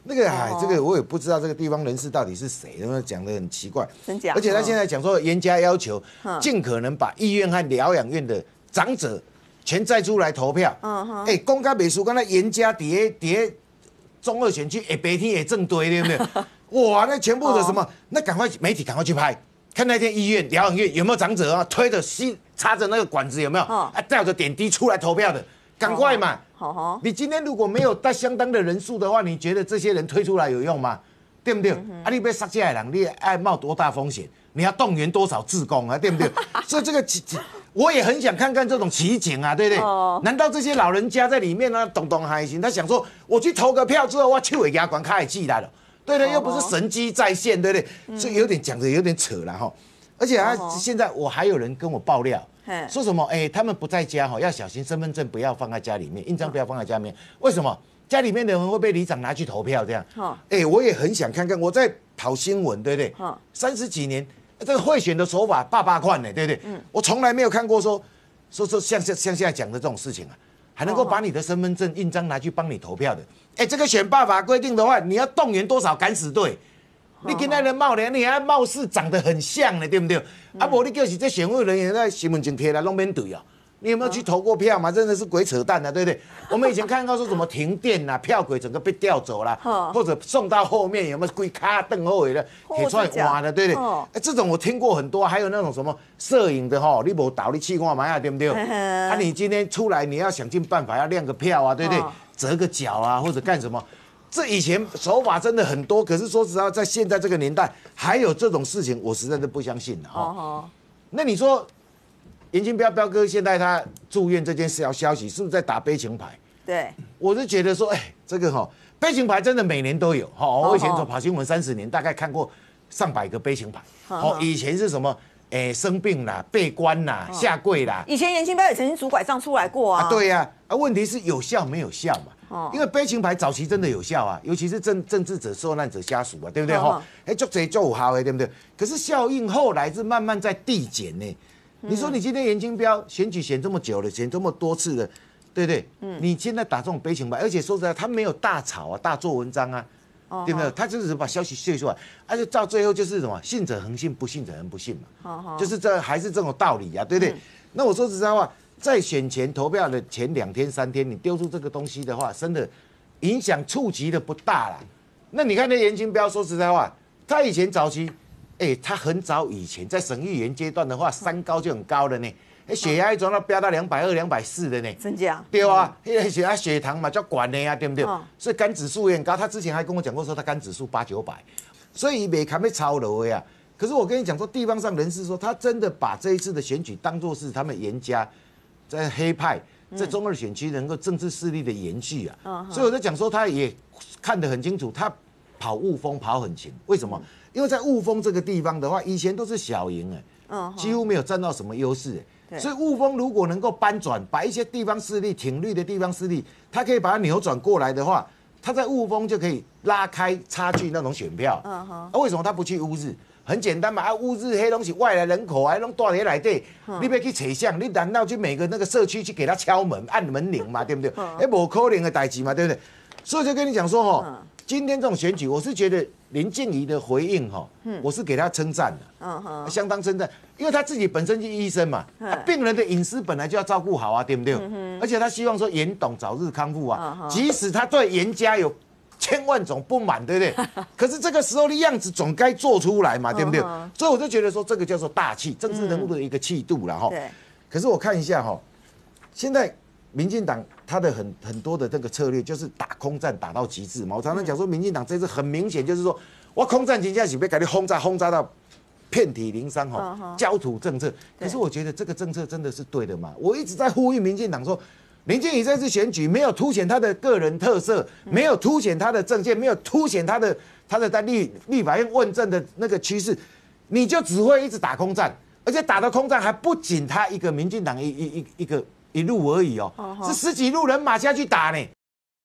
那个这个我也不知道这个地方人士到底是谁，因为讲得很奇怪。 真假？ 而且他现在讲说严加要求，尽可能把医院和疗养院的长者全载出来投票。公开美术刚才严加叠中二选区，白天也正堆，对不对？哇，那全部的什么，那赶快媒体赶快去拍，看那天医院疗养院有没有长者啊，推着插着那个管子有没有？吊着点滴出来投票的，赶快嘛！你今天如果没有带相当的人数的话，你觉得这些人推出来有用吗？对不对？你被杀下来人，你爱冒多大风险？你要动员多少志工啊？对不对？所以这个我也很想看看这种奇景啊，对不对？难道这些老人家在里面呢，动还行？他想说，我去投个票之后，我手会牙关开起来了，对不对？又不是神机在线，对不对？所以有点讲的有点扯了哈。而且现在我还有人跟我爆料。说什么？他们不在家要小心身份证不要放在家里面，印章不要放在家里面。为什么？家里面的人会被里长拿去投票这样？我也很想看看。我在跑新闻，对不对？30几年，这个贿选的手法爸款呢，对不对？我从来没有看过说像现在讲的这种事情啊，还能够把你的身份证、印章拿去帮你投票的。这个选罢法规定的话，你要动员多少敢死队？你跟那人貌联，你还貌似长得很像呢，对不对？不，你就是这选务人员在身份证贴来弄免对啊。你有没有去投过票嘛？真的是鬼扯淡啊，对不对？我们以前看到说什么停电啦，票轨整个被调走了，或者送到后面有没有规卡凳后尾的铁出来挖的，对不对？这种我听过很多，还有那种什么摄影的你没倒你去看嘛呀，对不对？你今天出来你要想尽办法要亮个票啊，对不对？折个角啊，或者干什么？这以前手法真的很多，可是说实话，在现在这个年代还有这种事情，我实在是不相信了那你说严金彪哥现在他住院这件事消息，是不是在打悲情牌？ 对， 我是觉得说，这个悲情牌真的每年都有我以前跑新闻30年，大概看过上百个悲情牌。以前是什么？生病啦、被关啦、下跪啦。 以前严金彪也曾经拄拐杖出来过啊。 对呀，问题是有效没有效嘛？因为悲情牌早期真的有效啊，尤其是政治者、受难者家属啊，对不对？做这做有效的，对不对？可是效应后来是慢慢在递减呢。你说你今天严金彪选举选这么久了，选这么多次了，对不对？你现在打这种悲情牌，而且说实在，他没有大吵啊、大做文章啊，对不对？他就是把消息泄出来，而且到最后就是什么，信者恒信，不信者恒不信嘛。就是还是这种道理啊，对不对？那我说实在话。在选前投票的前2天3天，你丢出这个东西的话，真的影响触及的不大啦。那你看那严金彪，说实在话，他以前早期，他很早以前在省议员阶段的话，3高就很高了呢，血压一转到飙到220、240的呢， 真假？ 对啊，血糖嘛叫管的呀，对不对？所以肝指数也很高。他之前还跟我讲过说他肝指数800、900，所以没看被超楼呀。可是我跟你讲说，地方上人士说，他真的把这一次的选举当作是他们严家。在黑派在中2选区能够政治势力的延续啊，所以我在讲说他也看得很清楚，他跑雾峰跑很勤，为什么？因为在雾峰这个地方的话，以前都是小赢几乎没有占到什么优势所以雾峰如果能够搬转，把一些地方势力挺绿的地方势力，他可以把它扭转过来的话，他在雾峰就可以拉开差距那种选票。为什么他不去乌日？很简单嘛，乌日黑东西外来人口还弄大在内底，你别去扯相，你难道去每个那个社区去给他敲门按门铃嘛，对不对？不可能的代志嘛，对不对？所以就跟你讲说今天这种选举，我是觉得林静怡的回应我是给他称赞的，相当称赞，因为他自己本身是医生嘛，病人的隐私本来就要照顾好啊，对不对？而且他希望说严董早日康复啊，即使他对严家有1000万种不满，对不对？可是这个时候的样子总该做出来嘛，对不对？所以我就觉得说，这个叫做大气，政治人物的一个气度了对。 可是我看一下现在民进党他的很多的这个策略就是打空战打到极致嘛。我常常讲说，民进党这次很明显就是说，我空战真正是要给你轰炸到遍体鳞伤焦土政策。可是我觉得这个政策真的是对的嘛？我一直在呼吁民进党说。林静怡这次选举没有凸显他的个人特色，没有凸显他的政见，没有凸显他的在立法院问政的那个趋势，你就只会一直打空战，而且打的空战还不仅他一个民进党一路而已是10几路人马下去打呢。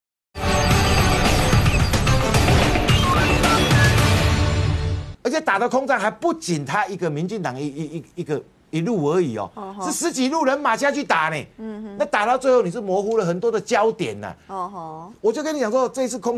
而且打的空战还不仅他一个民进党一路而已是10几路人马下去打呢。那打到最后你是模糊了很多的焦点呐。我就跟你讲说，这次空战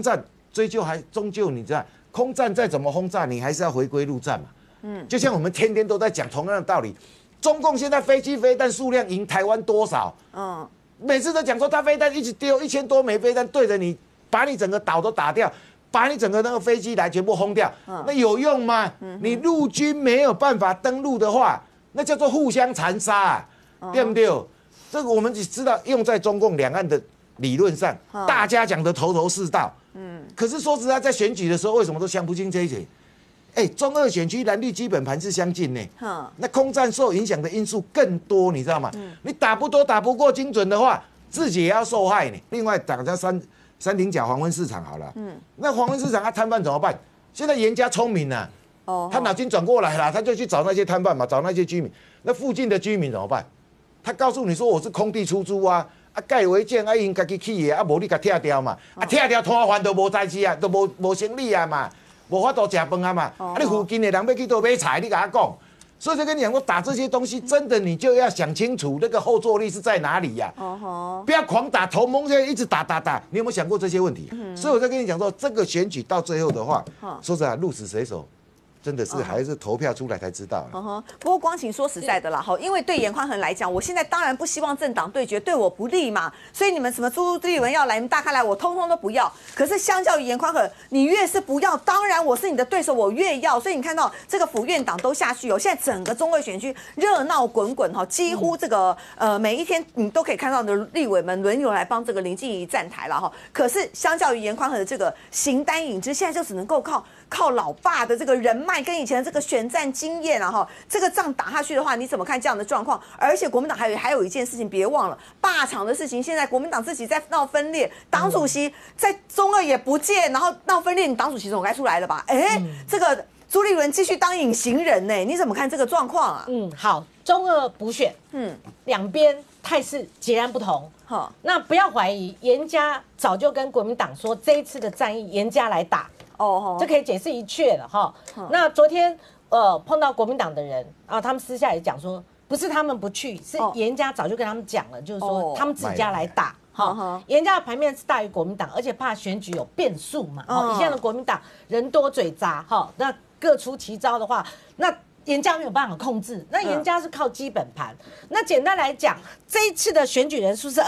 追究终究你知道，空战再怎么轰炸，你还是要回归陆战嘛。就像我们天天都在讲同样的道理，中共现在飞机飞弹数量赢台湾多少？每次都讲说他飞弹一直丢1000多枚飞弹对着你，把你整个岛都打掉，把你整个那个飞机来全部轰掉，那有用吗？你陆军没有办法登陆的话，那叫做互相残杀，对不对？这个我们只知道用在中共两岸的理论上，大家讲的头头是道。可是说实在，在选举的时候，为什么都想不清这一点？中二选区蓝绿基本盘是相近呢，那空战受影响的因素更多，你知道吗？你打不多打不过精准的话，自己也要受害呢。另外，打在山顶角黄昏市场好了，那黄昏市场他摊贩怎么办？现在严家聪明了，他脑筋转过来了，他就去找那些摊贩嘛，找那些居民，那附近的居民怎么办？他告诉你说我是空地出租啊，盖违建啊，因家己起的，无你甲拆掉嘛，拆掉摊贩都无代志啊，都无生意啊嘛。无法度吃饭啊嘛，你附近的人要去倒买菜，你跟他讲，所以就跟你讲，我打这些东西，真的你就要想清楚那个后坐力是在哪里呀？不要狂打头蒙，一直打，你有没有想过这些问题？所以我在跟你讲说，这个选举到最后的话，说实在，鹿死谁手？真的是还是投票出来才知道。 不过光晴说实在的啦，因为对严宽恒来讲，我现在当然不希望政党对决对我不利嘛，所以你们什么朱立伦要来，你们大咖来，我通通都不要。可是相较于严宽恒，你越是不要，当然我是你的对手，我越要。所以你看到这个府院党都下去现在整个中二选区热闹滚滚几乎这个每一天你都可以看到的立委们轮流来帮这个林静仪站台了可是相较于严宽恒的这个形单影只，现在就只能够靠老爸的这个人脉跟以前的这个选战经验这个仗打下去的话，你怎么看这样的状况？而且国民党还有一件事情，别忘了罢场的事情，现在国民党自己在闹分裂，党主席在中二也不见，然后闹分裂，你党主席总该出来了吧？这个朱立伦继续当隐形人呢，你怎么看这个状况啊？ 好，中二补选，两边态势截然不同。那不要怀疑，严家早就跟国民党说，这一次的战役严家来打。这可以解释一切了哈。那昨天碰到国民党的人啊，他们私下也讲说，不是他们不去，是严家早就跟他们讲了，就是说他们自己家来打。严家的牌面是大于国民党，而且怕选举有变数嘛。以前的国民党人多嘴杂那各出奇招的话，那严家没有办法控制。那严家是靠基本盘。那简单来讲，这一次的选举人数是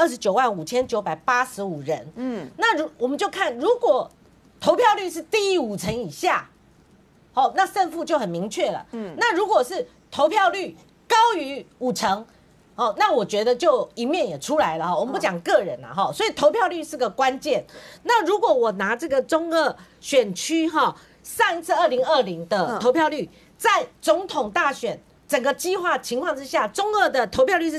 295985人。那我们就看如果投票率是低于50%以下，那胜负就很明确了。那如果是投票率高于50%，那我觉得就赢面也出来了。我们不讲个人了所以投票率是个关键。那如果我拿这个中二选区上一次2020的投票率，在总统大选整个激化情况之下，中二的投票率是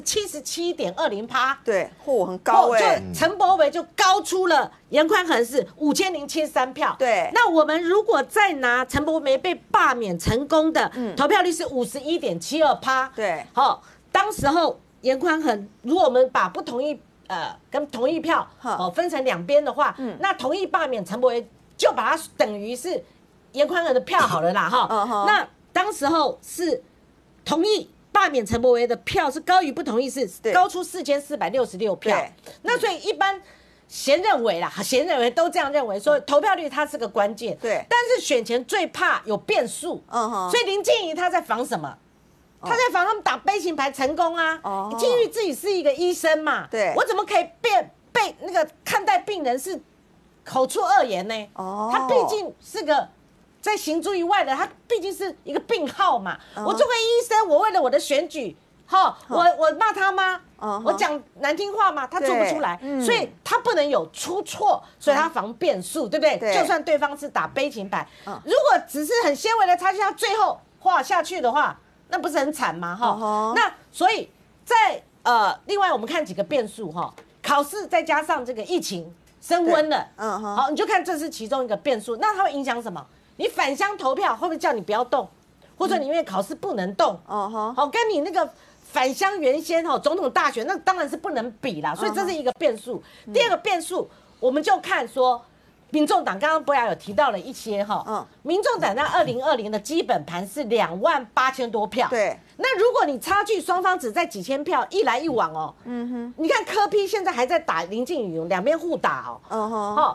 77.20%， 对，很高就陈柏惟就高出了严宽恒是5073票， 对。 那我们如果再拿陈柏惟被罢免成功的投票率是51.72%， 对， 当时候严宽恒，如果我们把不同意跟同意票分成两边的话，那同意罢免陈柏惟就把它等于是严宽恒的票好了啦那当时候是同意罢免陈柏惟的票是高于不同意，是高出4466票。那所以一般贤认为都这样认为，说投票率它是个关键。 对， 但是选前最怕有变数。所以林静仪她在防什么？他在防他们打悲情牌成功啊！基于自己是一个医生嘛， 对， 我怎么可以被那个看待病人是口出恶言呢？他毕竟是个。在行诸以外的，他毕竟是一个病号嘛。我作为医生，我为了我的选举，我骂他吗？我讲难听话吗？他做不出来，所以他不能有出错，所以他防变数，对不对？就算对方是打悲情牌，如果只是很纤微的差距，他最后画下去的话，那不是很惨吗？那所以在另外我们看几个变数考试再加上这个疫情升温了，好，你就看这是其中一个变数，那它会影响什么？你返乡投票会不会叫你不要动，或者你因为考试不能动？跟你那个返乡原先总统大选那当然是不能比啦，所以这是一个变数。第二个变数，我们就看说，民众党刚刚博雅有提到了一些民众党在2020的基本盘是28000多票， 对。 那如果你差距双方只在几千票，一来一往你看柯 P 现在还在打林静宇，两边互打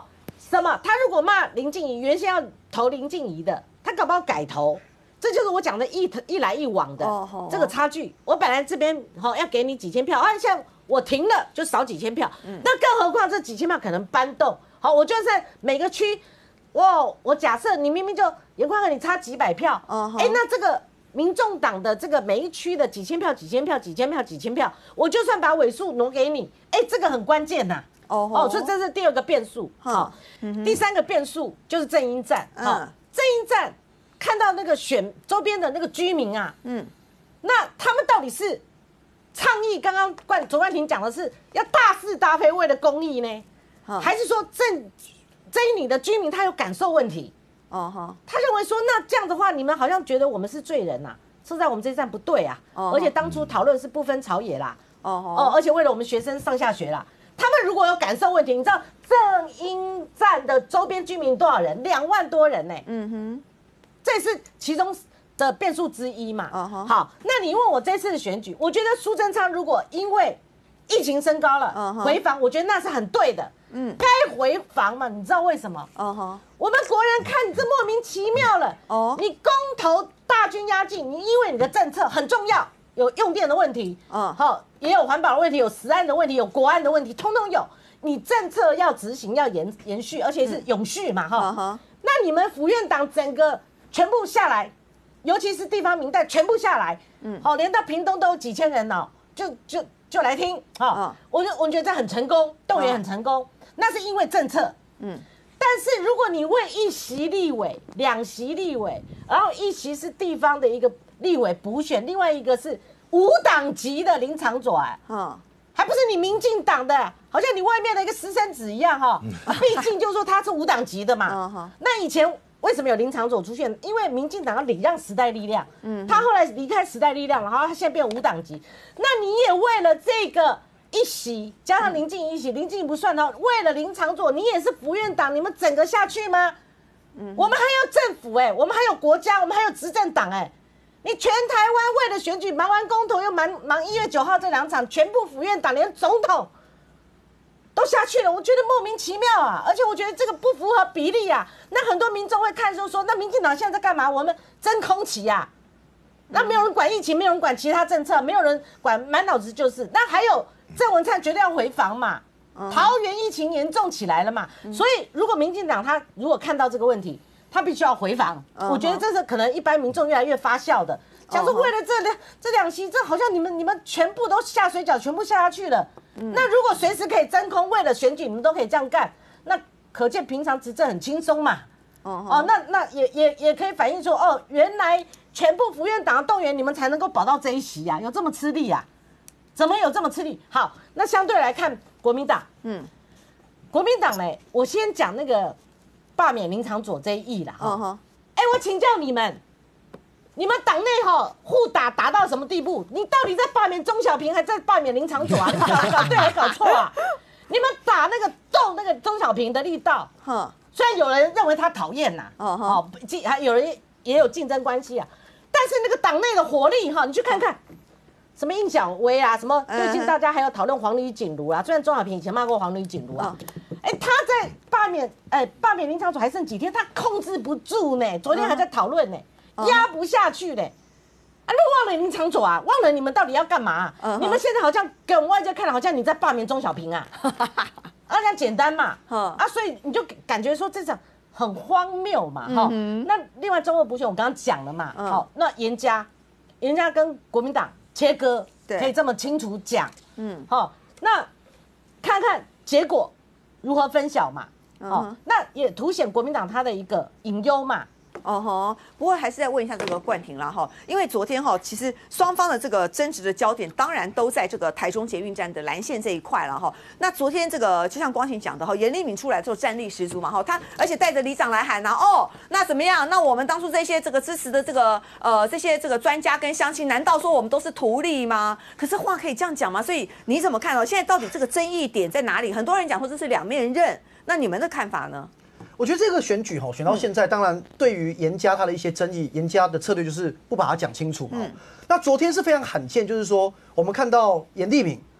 什么？他如果骂林静怡，原先要投林静怡的，他搞不好改投。这就是我讲的一来一往的这个差距。我本来这边要给你几千票，像我停了就少几千票，那更何况这几千票可能搬动。好，我就在每个区，我假设你明明就严宽和你差几百票，那这个民众党的这个每一区的几千票、几千票、几千票、几千票，我就算把尾数挪给你，这个很关键呐。所以这是第二个变数。好，第三个变数就是正音站。正音站。看到那个周边的那个居民啊，那他们到底是倡议？刚刚左冠廷讲的是要大是大非为了公益呢，还是说正义里的居民他有感受问题？他认为说那这样的话，你们好像觉得我们是罪人呐，设在我们这一站不对啊，而且当初讨论是不分朝野啦，而且为了我们学生上下学啦。他们如果有感受问题，你知道正音站的周边居民多少人？2万多人呢。这是其中的变数之一嘛？好，那你问我这次的选举，我觉得苏贞昌如果因为疫情升高了回防，我觉得那是很对的。该回防嘛？你知道为什么？我们国人看你这莫名其妙了。你公投大军压境，你因为你的政策很重要，有用电的问题，也有环保的问题，有食安的问题，有国安的问题，通通有。你政策要执行，要延续，而且是永续嘛？那你们府院党整个全部下来，尤其是地方民代全部下来，连到屏东都有几千人哦，就来听，我觉得这很成功，动员很成功，那是因为政策，但是如果你为1席立委、2席立委，然后1席是地方的一个立委补选，另外一个是无党籍的林昶佐，还不是你民进党的，好像你外面的一个私生子一样哈，毕竟就说他是无党籍的嘛，那以前。为什么有林昶佐出现？因为民进党要礼让时代力量，他后来离开时代力量，然后他现在变无党籍。那你也为了这个1席，加上林静怡1席，林静怡不算的，为了林昶佐，你也是府院党，你们整个下去吗？我们还有政府我们还有国家，我们还有执政党你全台湾为了选举忙完公投，又忙1月9号这2场，全部府院党连总统。都下去了，我觉得莫名其妙啊！而且我觉得这个不符合比例啊。那很多民众会看说，那民进党现在在干嘛？我们真空期啊！那没有人管疫情，没有人管其他政策，没有人管，满脑子就是。那还有郑文灿绝对要回防嘛？桃园疫情严重起来了嘛？所以如果民进党他如果看到这个问题，他必须要回防。我觉得这是可能一般民众越来越发酵的。想说为了这2席，这好像你们全部都下水饺，全部下下去了。那如果随时可以真空，为了选举你们都可以这样干，那可见平常执政很轻松嘛。那也可以反映说，原来全部府院党的动员，你们才能够保到这1席啊，有这么吃力啊？怎么有这么吃力？好，那相对来看国民党，国民党呢，我先讲那个罢免林昶佐这一役啦。我请教你们。你们党内互打到什么地步？你到底在罢免钟小平，还在罢免林昶佐啊？你搞对还搞错啊？你们打那个动那个钟小平的力道，虽然有人认为他讨厌呐，还有人也有竞争关系啊，但是那个党内的活力你去看看，什么应小薇啊，什么最近大家还有讨论黄吕锦如啊，虽然钟小平以前骂过黄吕锦如啊，他在罢免林昶佐还剩几天，他控制不住呢，昨天还在讨论呢。压不下去嘞，都忘了林昶佐啊，忘了你们到底要干嘛？你们现在好像给我们外界看了，好像你在罢免钟小平啊，这样简单嘛，所以你就感觉说这场很荒谬嘛，那另外中二补选我刚刚讲了嘛，那严家跟国民党切割，可以这么清楚讲，那看看结果如何分晓嘛，那也凸显国民党他的一个隐忧嘛。 不过还是再问一下这个冠廷啦哈，因为昨天其实双方的这个争执的焦点当然都在这个台中捷运站的蓝线这一块了哈。那昨天这个就像光庭讲的严立敏出来之后战力十足嘛他而且带着里长来喊那怎么样？那我们当初这些这个支持的这些这个专家跟乡亲，难道说我们都是图利吗？可是话可以这样讲吗？所以你怎么看现在到底这个争议点在哪里？很多人讲说这是2面刃，那你们的看法呢？ 我觉得这个选举选到现在，当然对于严家他的一些争议，严家的策略就是不把它讲清楚嘛。那昨天是非常罕见，就是说我们看到严立敏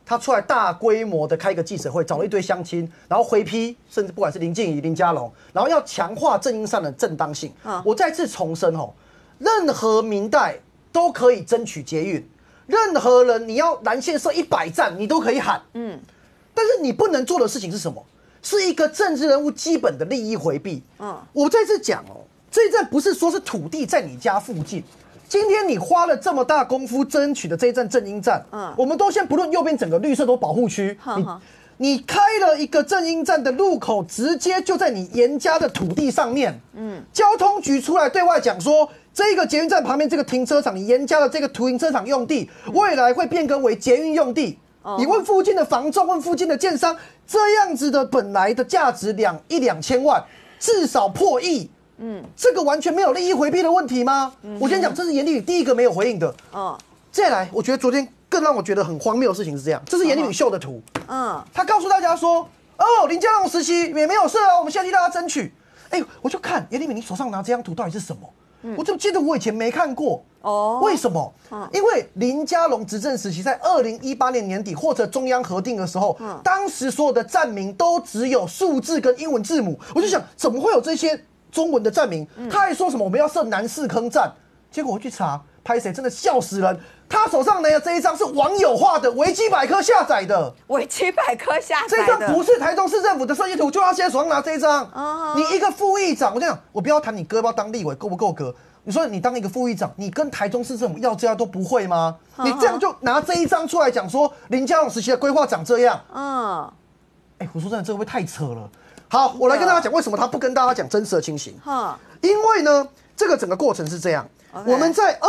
他出来大规模的开一个记者会，找了一堆乡亲，然后回批，甚至不管是林静怡、林佳龙，然后要强化正音上的正当性。我再次重申哦，任何民代都可以争取捷运，任何人你要蓝线设100站，你都可以喊。但是你不能做的事情是什么？是一个政治人物基本的利益回避。我再次讲哦，这一站不是说是土地在你家附近。今天你花了这么大功夫争取的这一站正音站，我们都先不论右边整个绿色都保护区，你开了一个正音站的路口，直接就在你严家的土地上面，交通局出来对外讲说，这个捷运站旁边这个停车场，你严家的这个停车场用地，未来会变更为捷运用地。你问附近的房仲，问附近的建商，这样子的本来的价值2、2千万，至少破亿。这个完全没有利益回避的问题吗？我先讲，这是严立宇第一个没有回应的。再来，我觉得昨天更让我觉得很荒谬的事情是这样，这是严立宇秀的图。他告诉大家说，林佳龙时期也没有事啊，我们现在替大家争取。我就看严立宇，你手上拿这张图到底是什么？我就记得我以前没看过。为什么？因为林佳龙执政时期，在2018年年底或者中央核定的时候，当时所有的站名都只有数字跟英文字母，我就想，怎么会有这些中文的站名？他还说什么我们要设南四坑站，结果我去查，拍谁真的笑死人。他手上拿的这一张是网友画的，维基百科下载的。 维基百科下载的， 这张不是台中市政府的设计图，就他现在手上拿这一张。你一个副议长，我这样，我不要谈你哥要不要当立委，够不够格？你说你当一个副议长，你跟台中市政府要这样都不会吗？你这样就拿这一张出来讲说林佳龙时期的规划长这样。我说真的，这会不会太扯了？好，我来跟大家讲为什么他不跟大家讲真实的情形。因为呢，这个整个过程是这样。我们在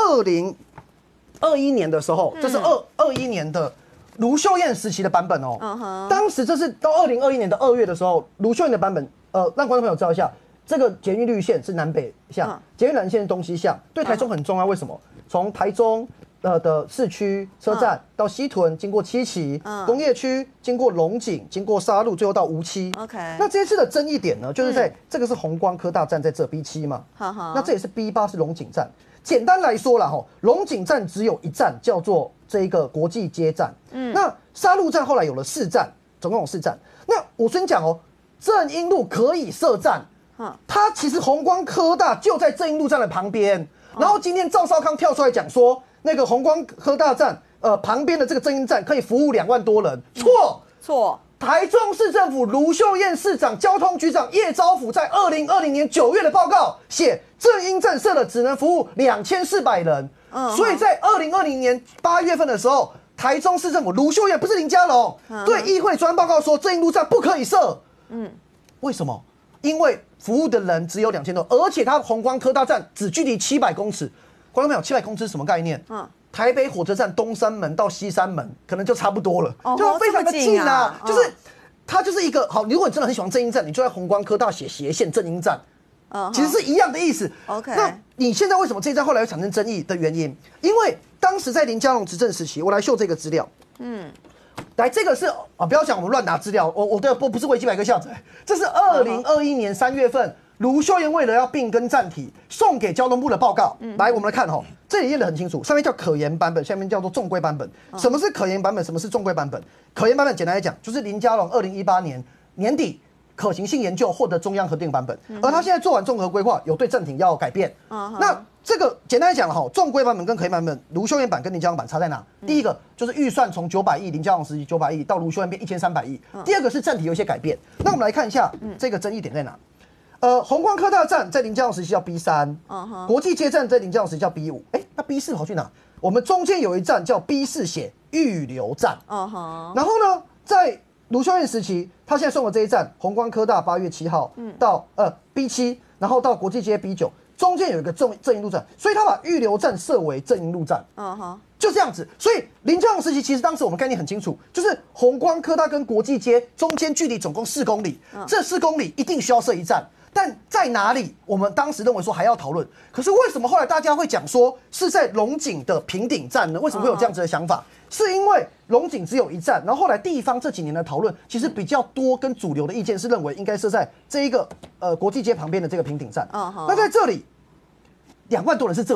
2021年的时候，这是21年的卢秀燕时期的版本哦。当时这是到2021年的2月的时候，卢秀燕的版本，让观众朋友知道一下，这个捷运绿线是南北向，捷运蓝线是东西向，对台中很重要。为什么？从台中的市区车站到西屯，经过七期工业区，经过龙井，经过沙鹿，最后到梧栖。那这一次的争议点呢，就是在这个是弘光科大站在这 B7嘛，那这也是 B8是龙井站。简单来说啦，龙井站只有一站，叫做这个国际街站。那沙鹿站后来有了4站，总共有4站。那我先讲哦，正英路可以设站，它其实弘光科大就在正英路站的旁边。然后今天赵少康跳出来讲说，那个弘光科大站旁边的这个正英站可以服务2万多人，错。台中市政府卢秀燕市长、交通局长叶昭甫在2020年9月的报告写，正英站设了只能服务2400人。所以在2020年8月份的时候，台中市政府卢秀燕不是林佳龙对议会专案报告说，正英路站不可以设。为什么？因为服务的人只有2000多，而且它弘光科大站只距离700公尺。观众朋友，700公尺是什么概念？台北火车站东山门到西山门可能就差不多了，就非常的近啊。就是它就是一个好，如果你真的很喜欢正英站，你就在弘光科大写斜线正英站，其实是一样的意思。那你现在为什么这一站后来会产生争议的原因？因为当时在林佳龙执政时期，我来秀这个资料。来，这个是不要讲我们乱拿资料，我不是维基百科下载，这是2021年3月份。卢秀燕为了要并更站体，送给交通部的报告。来，我们来看这里念得很清楚，上面叫可研版本，下面叫做中规版本。什么是可研版本？什么是中规版本？可研版本简单来讲，就是林佳龙2018年年底可行性研究获得中央核定版本，而他现在做完综合规划，有对站体要改变。那这个简单来讲中规版本跟可研版本，卢秀燕版跟林佳龙版差在哪？第一个就是预算从900亿，林佳龙时期900亿到卢秀燕变1300亿。第二个是站体有一些改变。那我们来看一下这个争议点在哪。弘光科大站在林佳龙时期叫 B3，国际街站在林佳龙时期叫 B5。那 B4 跑去哪？我们中间有一站叫 B4写预留站。然后呢，在卢秀燕时期，他现在送的这一站，弘光科大8月7号到B7，然后到国际街 B9，中间有一个正英路站，所以他把预留站设为正英路站。就这样子，所以林佳龙时期其实当时我们概念很清楚，就是弘光科大跟国际街中间距离总共4公里，这4公里一定需要设一站。但在哪里？我们当时认为说还要讨论。可是为什么后来大家会讲说是在龙井的平顶站呢？为什么会有这样子的想法？是因为龙井只有一站，然后后来地方这几年的讨论，其实比较多跟主流的意见是认为应该设在这一个国际街旁边的这个平顶站。那在这里2万多人是这里的，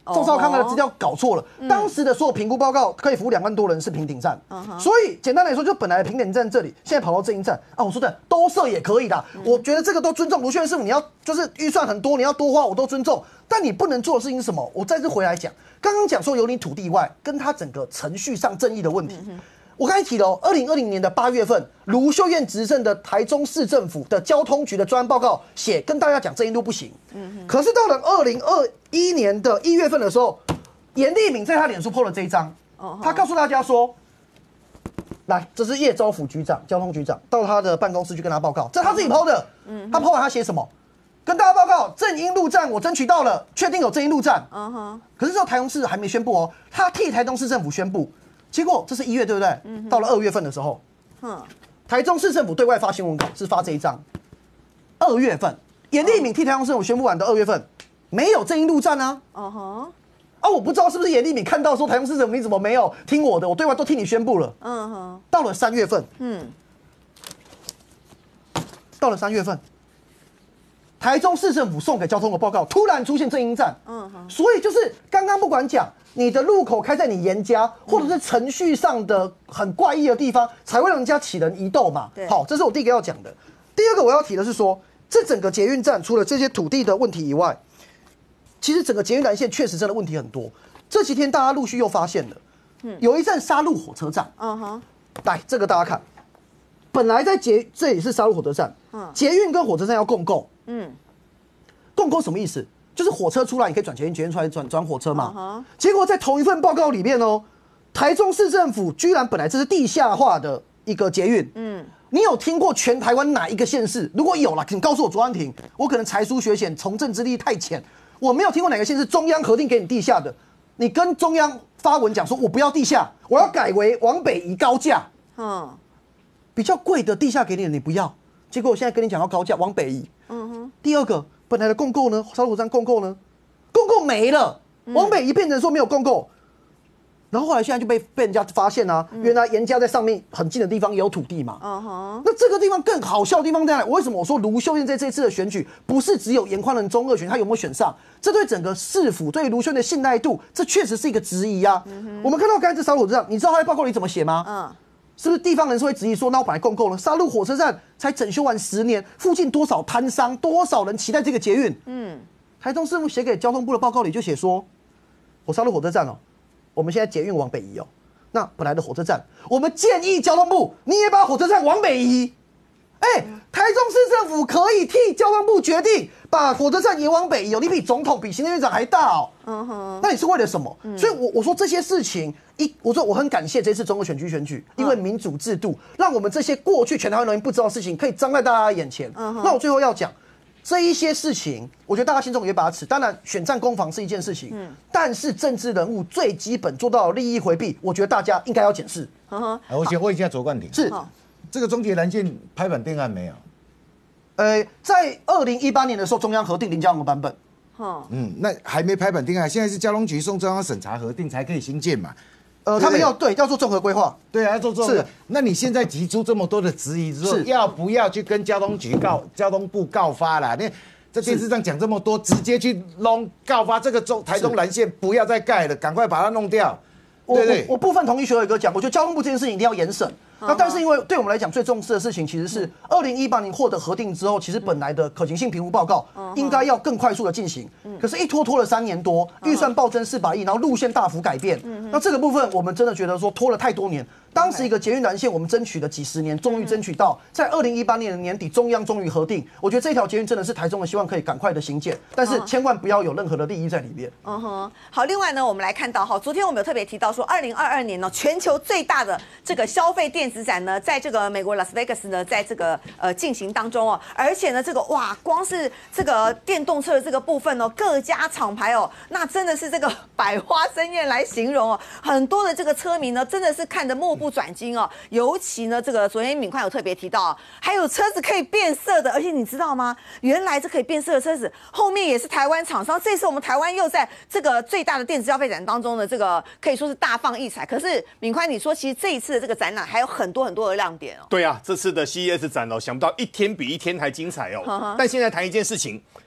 赵少康的资料搞错了，当时的所有评估报告可以服务2万多人是平顶站，所以简单来说，就本来的平顶站这里，现在跑到正营站啊，我说的都设也可以的，我觉得这个都尊重卢秀燕师傅，你要就是预算很多，你要多花我都尊重，但你不能做的事情是什么？我再次回来讲，刚刚讲说有你土地外，跟他整个程序上正义的问题。我刚才提了，2020年的8月份，卢秀燕执政的台中市政府的交通局的专案报告写跟大家讲正义路不行。可是到了2021年的1月份的时候，严立敏在他脸书 po 了这一张，他告诉大家说，来，这是叶昭辅局长、交通局长到他的办公室去跟他报告，这是他自己 po 的。他 po 完他写什么？跟大家报告，正英路站我争取到了，确定有正英路站。可是这台中市还没宣布哦，他替台中市政府宣布。结果这是1月，对不对？到了2月份的时候，台中市政府对外发新闻稿是发这一张。2月份，严立敏替台中市政府宣布完的2月份，没有正英路站啊。我不知道是不是严立敏看到说台中市政府你怎么没有听我的，我对外都替你宣布了。到了3月份，到了3月份，台中市政府送给交通的报告突然出现正英站。所以就是刚刚不管讲。你的路口开在你严家，或者是程序上的很怪异的地方，才会让人家起人疑窦嘛。好，这是我第一个要讲的。第二个我要提的是说，这整个捷运站除了这些土地的问题以外，其实整个捷运蓝线确实真的问题很多。这几天大家陆续又发现了，有一站沙鹿火车站。来，这个大家看，本来在这里是沙鹿火车站，捷运跟火车站要共构。共构什么意思？就是火车出来，你可以转捷运，捷运出来转火车嘛。结果在同一份报告里面哦，台中市政府居然本来这是地下化的一个捷运。你有听过全台湾哪一个县市？如果有啦，请告诉我卓安婷，我可能才疏学浅，从政之力太浅，我没有听过哪个县市中央核定给你地下的，你跟中央发文讲说我不要地下，我要改为往北移高架。比较贵的地下给你，你不要，结果我现在跟你讲要高架往北移。第二个。本来的共构呢，沙鹿火车站共构呢，共构没了，往北移变成说没有共构，然后后来现在就被人家发现啊，原来严家在上面很近的地方也有土地嘛。那这个地方更好笑的地方在哪里？为什么我说卢秀燕在这次的选举不是只有严宽仁中二选，他有没有选上？这对整个市府对卢秀燕的信赖度，这确实是一个质疑啊。我们看到刚才这沙鹿火车站，你知道他在报告里怎么写吗？是不是地方人士会质疑说，那我本来共构了，沙鹿火车站才整修完10年，附近多少摊商，多少人期待这个捷运？台中市府写给交通部的报告里就写说，沙鹿火车站哦，我们现在捷运往北移哦，那本来的火车站，我们建议交通部你也把火车站往北移。台中市政府可以替交通部决定把火车站也往北移，你比总统比行政院长还大哦。那你是为了什么？所以我说这些事情，我说我很感谢这次中国选举，因为民主制度让我们这些过去全台湾人民不知道的事情，可以张在大家的眼前。那我最后要讲这一些事情，我觉得大家心中有一把尺。当然，选战攻防是一件事情，但是政治人物最基本做到利益回避，我觉得大家应该要检视。 我先问一下卓冠廷， 是这个中捷蓝线拍板定案没有？ 在2018年的时候，中央核定林佳龙的版本。 那还没拍板定案，现在是交通局送中央审查核定才可以兴建嘛？ 他们要做综合规划， 对啊，要做综合。那你现在提出这么多的质疑，说要不要去跟交通部告发啦？你在电视上讲这么多，直接去告发这个台中蓝线不要再盖了，赶快把它弄掉。 我部分同意学伟哥讲，我觉得交通部这件事情一定要严审。那但是因为对我们来讲最重视的事情，其实是2018年获得核定之后，其实本来的可行性评估报告应该要更快速的进行，可是一拖了3年多，预算暴增400亿，然后路线大幅改变，那这个部分我们真的觉得说拖了太多年。当时一个捷运蓝线我们争取了几10年，终于争取到在2018年的年底，中央终于核定。我觉得这条捷运真的是台中人希望可以赶快的兴建，但是千万不要有任何的利益在里面。 好，另外呢，我们来看到昨天我们有特别提到说，2022年呢，全球最大的这个消费电子展呢，在这个美国拉斯维加斯呢，在这个进行当中哦，而且呢，这个光是这个电动车的这个部分哦，各家厂牌哦，那真的是这个百花争艳来形容哦，很多的这个车迷呢，真的是看得目不转睛哦。尤其呢，这个昨天敏宽有特别提到，还有车子可以变色的，而且你知道吗？原来这可以变色的车子后面也是台湾厂商，这次我们台湾又在这个最大的电子消费展当中的这个可以说是大放异彩。可是敏宽，你说其实这一次的这个展览还有很多的亮点哦。 对啊，这次的 CES 展哦，想不到一天比一天还精彩哦。但现在谈一件事情，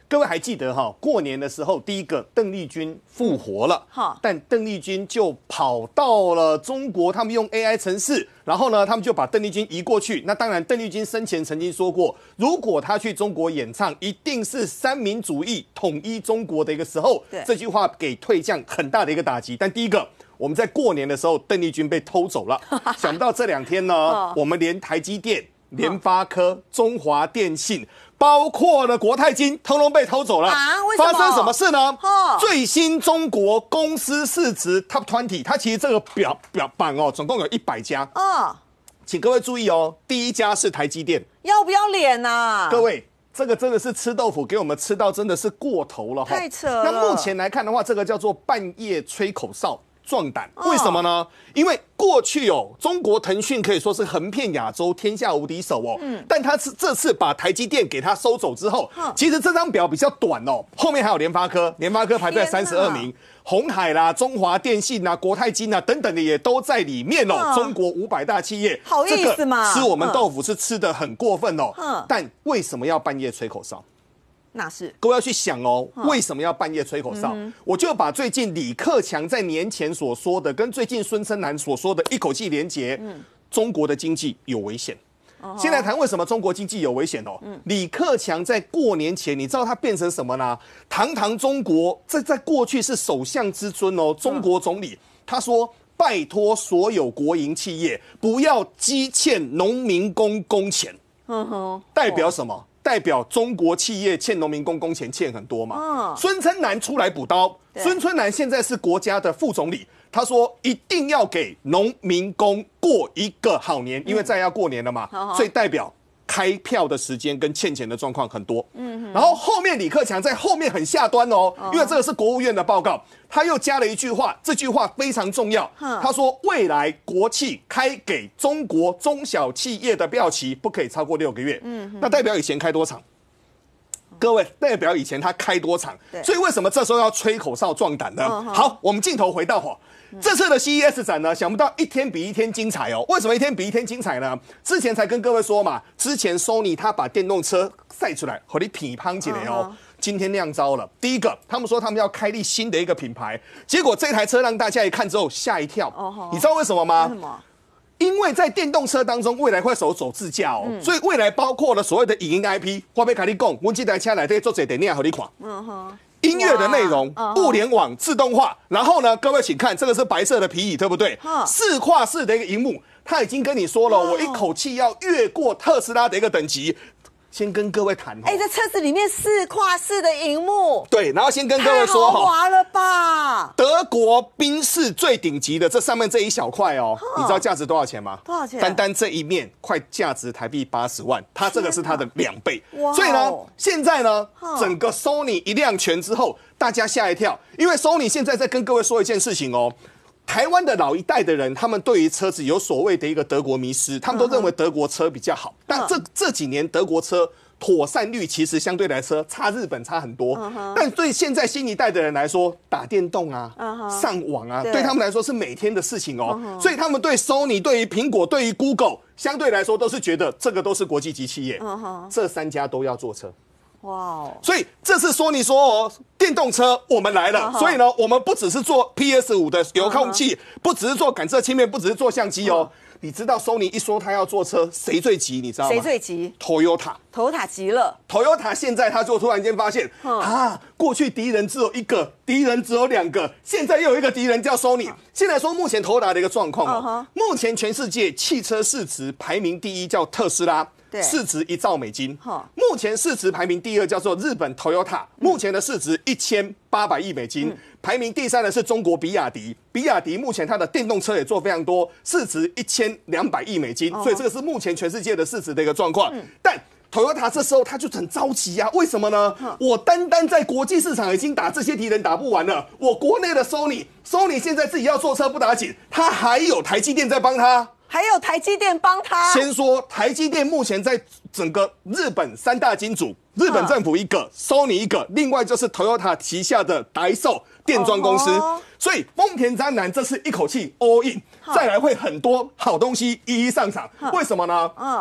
各位还记得哈，过年的时候，第一个邓丽君复活了，但邓丽君就跑到了中国，他们用 AI 程式，然后呢，他们就把邓丽君移过去。那当然，邓丽君生前曾经说过，如果她去中国演唱，一定是三民主义统一中国的一个时候。这句话给退将很大的一个打击。但第一个，我们在过年的时候，邓丽君被偷走了，想不到这2天呢，我们连台积电、联发科、中华电信，包括了国泰金，通通被偷走了啊？为什么？ 发生什么事呢？最新中国公司市值 Top 20，它其实这个表榜哦，总共有100家。请各位注意哦，第1家是台积电， 要不要脸呐？ 各位，这个真的是吃豆腐给我们吃到真的是过头了， 太扯了。 那目前来看的话，这个叫做半夜吹口哨壮胆，为什么呢？因为过去哦，中国腾讯可以说是横遍亚洲，天下无敌手哦。但他这次把台积电给他收走之后，其实这张表比较短哦，后面还有联发科，联发科排在32名，鸿海啦、中华电信啦、国泰金啊等等的也都在里面哦。中国500大企业， 好意思嘛？ 吃我们豆腐是吃得很过分哦。但为什么要半夜吹口哨？ 那是各位要去想哦，为什么要半夜吹口哨？我就把最近李克强在年前所说的，跟最近孙春兰所说的一口气连结，中国的经济有危险。现在谈为什么中国经济有危险哦？李克强在过年前，你知道他变成什么呢？堂堂中国，在过去是首相之尊哦，中国总理，他说拜托所有国营企业不要积欠农民工工钱，代表什么？代表中国企业欠农民工工钱欠很多嘛？孙春兰出来补刀，孙春兰现在是国家的副总理，他说一定要给农民工过一个好年，因为再要过年了嘛，所以代表开票的时间跟欠钱的状况很多。然后后面李克强在后面很下端哦，因为这个是国务院的报告，他又加了一句话，这句话非常重要。他说未来国企开给中国中小企业的票期不可以超过6个月。那代表以前开多长？各位，代表以前他开多长？所以为什么这时候要吹口哨壮胆呢？好，我们镜头回到这次的 CES 展呢，想不到一天比一天精彩哦。为什么一天比一天精彩呢？之前才跟各位说嘛，之前 Sony 他把电动车晒出来，和你乒乓起来哦。今天亮招了，第一个，他们说他们要开立新的一个品牌，结果这台车让大家一看之后吓一跳。你知道为什么吗？因为在电动车当中，未来会走自驾哦，所以未来包括了所谓的影音 IP， 我要跟你讲，我这台车来这做这点你也和你看。音乐的内容、物联网、自动化，然后呢，各位请看，这个是白色的皮椅，对不对？4跨式的一个萤幕，它已经跟你说了，我一口气要越过特斯拉的一个等级。先跟各位谈这车子里面4跨式的萤幕， 对，然后先跟各位说太豪华了吧？ 德国宾士最顶级的这上面这一小块哦，你知道价值多少钱吗？ 多少钱？ 单这一面快价值台币80万，它这个是它的2倍。所以呢，现在呢，整个 Sony 一亮拳之后，大家吓一跳，因为 Sony 现在在跟各位说一件事情哦。台湾的老一代的人，他们对于车子有所谓的一个德国迷思，他们都认为德国车比较好。但这几年德国车妥善率其实相对来说差日本差很多。但对现在新一代的人来说，打电动啊、上网啊，对他们来说是每天的事情哦。所以他们对 Sony、对于苹果、对于 Google， 相对来说都是觉得这个都是国际级企业。这3家都要做车。所以这次说你说哦，电动车我们来了，所以呢，我们不只是做 PS5 的遥控器，不只是做感测器面，不只是做相机哦。你知道 Sony 一说他要做车，谁最急？你知道吗？ 谁最急 ？Toyota 急了。 Toyota 现在他就突然间发现，过去敌人只有1个，敌人只有2个，现在又有一个敌人叫 Sony。现在说目前Toyota的一个状况哦，目前全世界汽车市值排名第1叫特斯拉。市值1兆美金，目前市值排名第2叫做日本 Toyota， 目前的市值1800亿美金，排名第3的是中国比亚迪，比亚迪目前它的电动车也做非常多，市值1200亿美金，所以这个是目前全世界的市值的一个状况。但Toyota 这时候他就很着急啊，为什么呢？我单在国际市场已经打这些敌人打不完了，我国内的 Sony 现在自己要做车不打紧，他还有台积电在帮他。先说台积电目前在整个日本3大金主，日本政府1个，Sony 1个，另外就是 Toyota 旗下的Daiso电装公司。所以丰田章男这次一口气 all in，再来会很多好东西一一上场。为什么呢？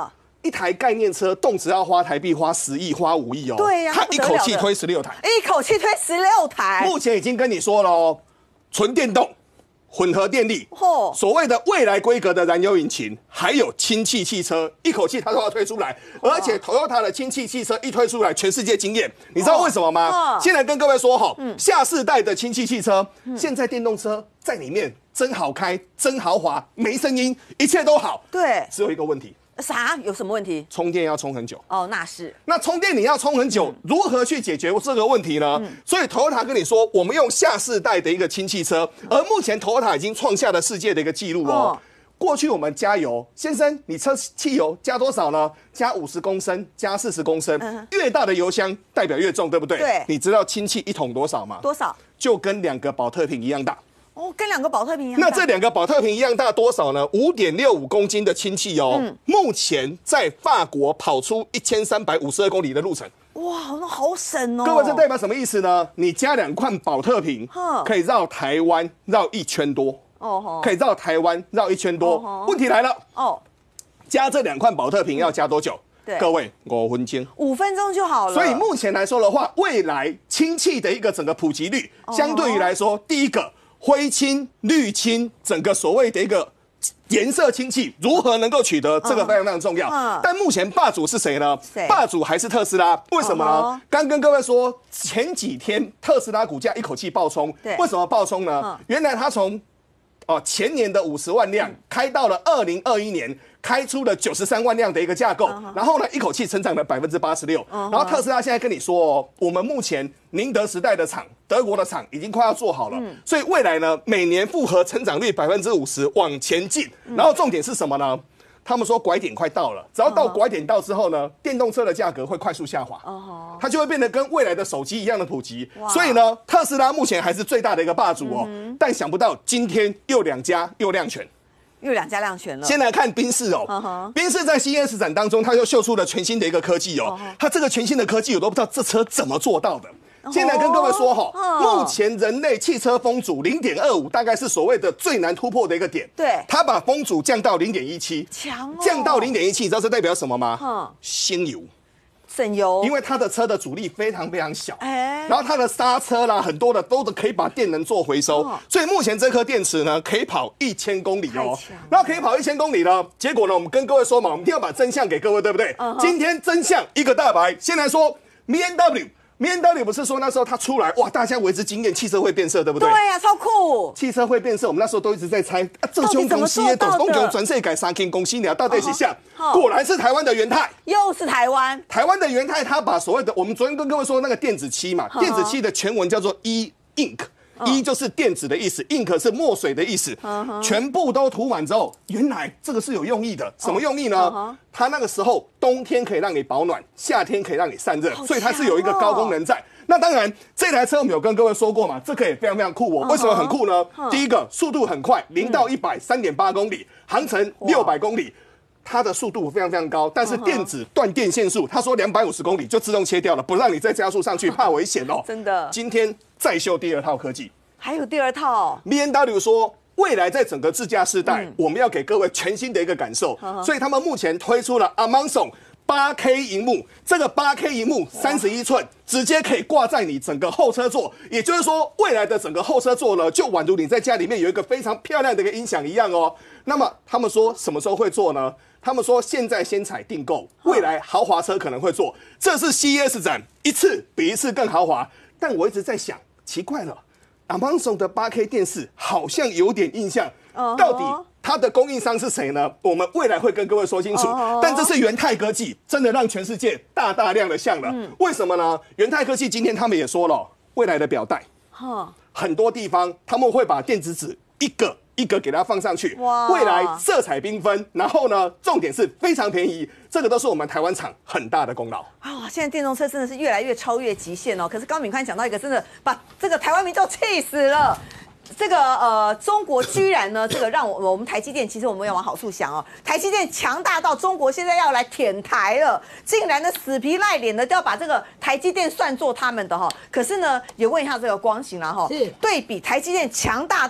一台概念车动辄要花台币10亿、花5亿哦。 对呀， 他一口气推16台， 一口气推16台。 目前已经跟你说了哦，纯电动、混合电力，所谓的未来规格的燃油引擎，还有氢气汽车，一口气它都要推出来。而且 Toyota 的氢气汽车一推出来，全世界惊艳。你知道为什么吗？现在跟各位说哈，下世代的氢气汽车，现在电动车在里面真好开、真豪华，没声音，一切都好。 对， 只有一个问题。 啥？有什么问题？ 充电要充很久哦，那是。 那充电你要充很久，如何去解决这个问题呢？所以 Toyota 跟你说，我们用下世代的一个氢气车，而目前 Toyota 已经创下了世界的一个纪录哦。过去我们加油，先生，你车汽油加多少呢？加50公升，加40公升，越大的油箱代表越重，对不对？ 对。 你知道氢气一桶多少吗？ 多少？ 就跟2个保特瓶一样大。 哦，跟2个保特瓶一样大。 那这2个保特瓶一样大多少呢？5.65公斤的氢气哦。目前在法国跑出1352公里的路程。 哇，那好省哦！ 各位，这代表什么意思呢？你加2罐保特瓶，可以绕台湾绕1圈多。可以绕台湾绕1圈多。问题来了，加这2罐保特瓶要加多久？各位，5分钟 ，5分钟就好了。 所以目前来说的话，未来氢气的一个整个普及率，相对于来说，第一个。灰氢、绿氢，整个所谓的一个颜色氢气如何能够取得，这个非常非常重要。但目前霸主是谁呢？霸主还是特斯拉。为什么呢？刚跟各位说，前几天特斯拉股价一口气暴冲。为什么暴冲呢？原来它从前年的50万辆开到了2021年。开出了93万辆的一个架构，然后呢，一口气成长了86%。然后特斯拉现在跟你说哦，我们目前宁德时代的厂、德国的厂已经快要做好了，所以未来呢，每年复合成长率50%往前进。然后重点是什么呢？他们说拐点快到了，只要到拐点到之后呢，电动车的价格会快速下滑，它就会变得跟未来的手机一样的普及。所以呢，特斯拉目前还是最大的一个霸主哦。但想不到今天又2家又亮拳。 又2家亮拳了。 先来看宾士哦，宾士在 CES 展当中，它又秀出了全新的一个科技哦。它这个全新的科技，我都不知道这车怎么做到的。先来跟各位说哈，目前人类汽车风阻0.25，大概是所谓的最难突破的一个点。 对， 它把风阻降到0.17， 强哦， 降到0.17，你知道这代表什么吗？省油。 省油， 因为它的车的阻力非常非常小，然后它的刹车啦，很多的都可以把电能做回收，所以目前这颗电池呢可以跑1000公里哦，然后可以跑1000公里呢，结果呢我们跟各位说嘛，我们一定要把真相给各位，对不对？今天真相一个大白，先来说 BMW 不是说那时候它出来哇，大家为之惊艳，汽车会变色，对不对？ 对呀，超酷！ 汽车会变色，我们那时候都一直在猜，这种公司也都用转世改3间公司呢，到底是像？果然是台湾的元泰， 又是台湾。 台湾的元泰，它把所谓的我们昨天跟各位说那个电子漆嘛，电子漆的全文叫做 E-Ink。就是电子的意思，ink 是墨水的意思，全部都涂满之后，原来这个是有用意的。什么用意呢？它那个时候冬天可以让你保暖，夏天可以让你散热，所以它是有一个高功能在。那当然，这台车我们有跟各位说过嘛，这个也非常非常酷哦。为什么很酷呢？第一个，速度很快，0到100 3.8公里，航程600公里。它的速度非常非常高，但是电子断电线速，他说250公里就自动切掉了，不让你再加速上去，怕危险哦。 真的。 今天再秀第2套科技， 还有第2套。 BMW 说，未来在整个自驾世代，我们要给各位全新的一个感受，所以他们目前推出了 Amazon 8K 萤幕，这个8K 萤幕31寸，直接可以挂在你整个后车座，也就是说，未来的整个后车座呢，就宛如你在家里面有一个非常漂亮的一个音响一样哦。那么他们说什么时候会做呢？他们说现在先采订购，未来豪华车可能会做。这是 CES 展一次比一次更豪华。但我一直在想，奇怪了 ，Amazon 的8K 电视好像有点印象，到底它的供应商是谁呢？我们未来会跟各位说清楚。但这是元泰科技，真的让全世界大亮的像了。为什么呢？元泰科技今天他们也说了，未来的表带，很多地方他们会把电子纸一个给它放上去，未来色彩缤纷，然后呢，重点是非常便宜，这个都是我们台湾厂很大的功劳啊！现在电动车真的是越来越超越极限哦。可是高敏宽讲到一个，真的把这个台湾民众气死了。这个中国居然呢，这个让我们台积电，其实我们要往好处想哦。台积电强大到中国现在要来舔台了，竟然呢死皮赖脸的都要把这个台积电算作他们的哈。可是呢，也问一下这个光行啦哈，对比台积电强大到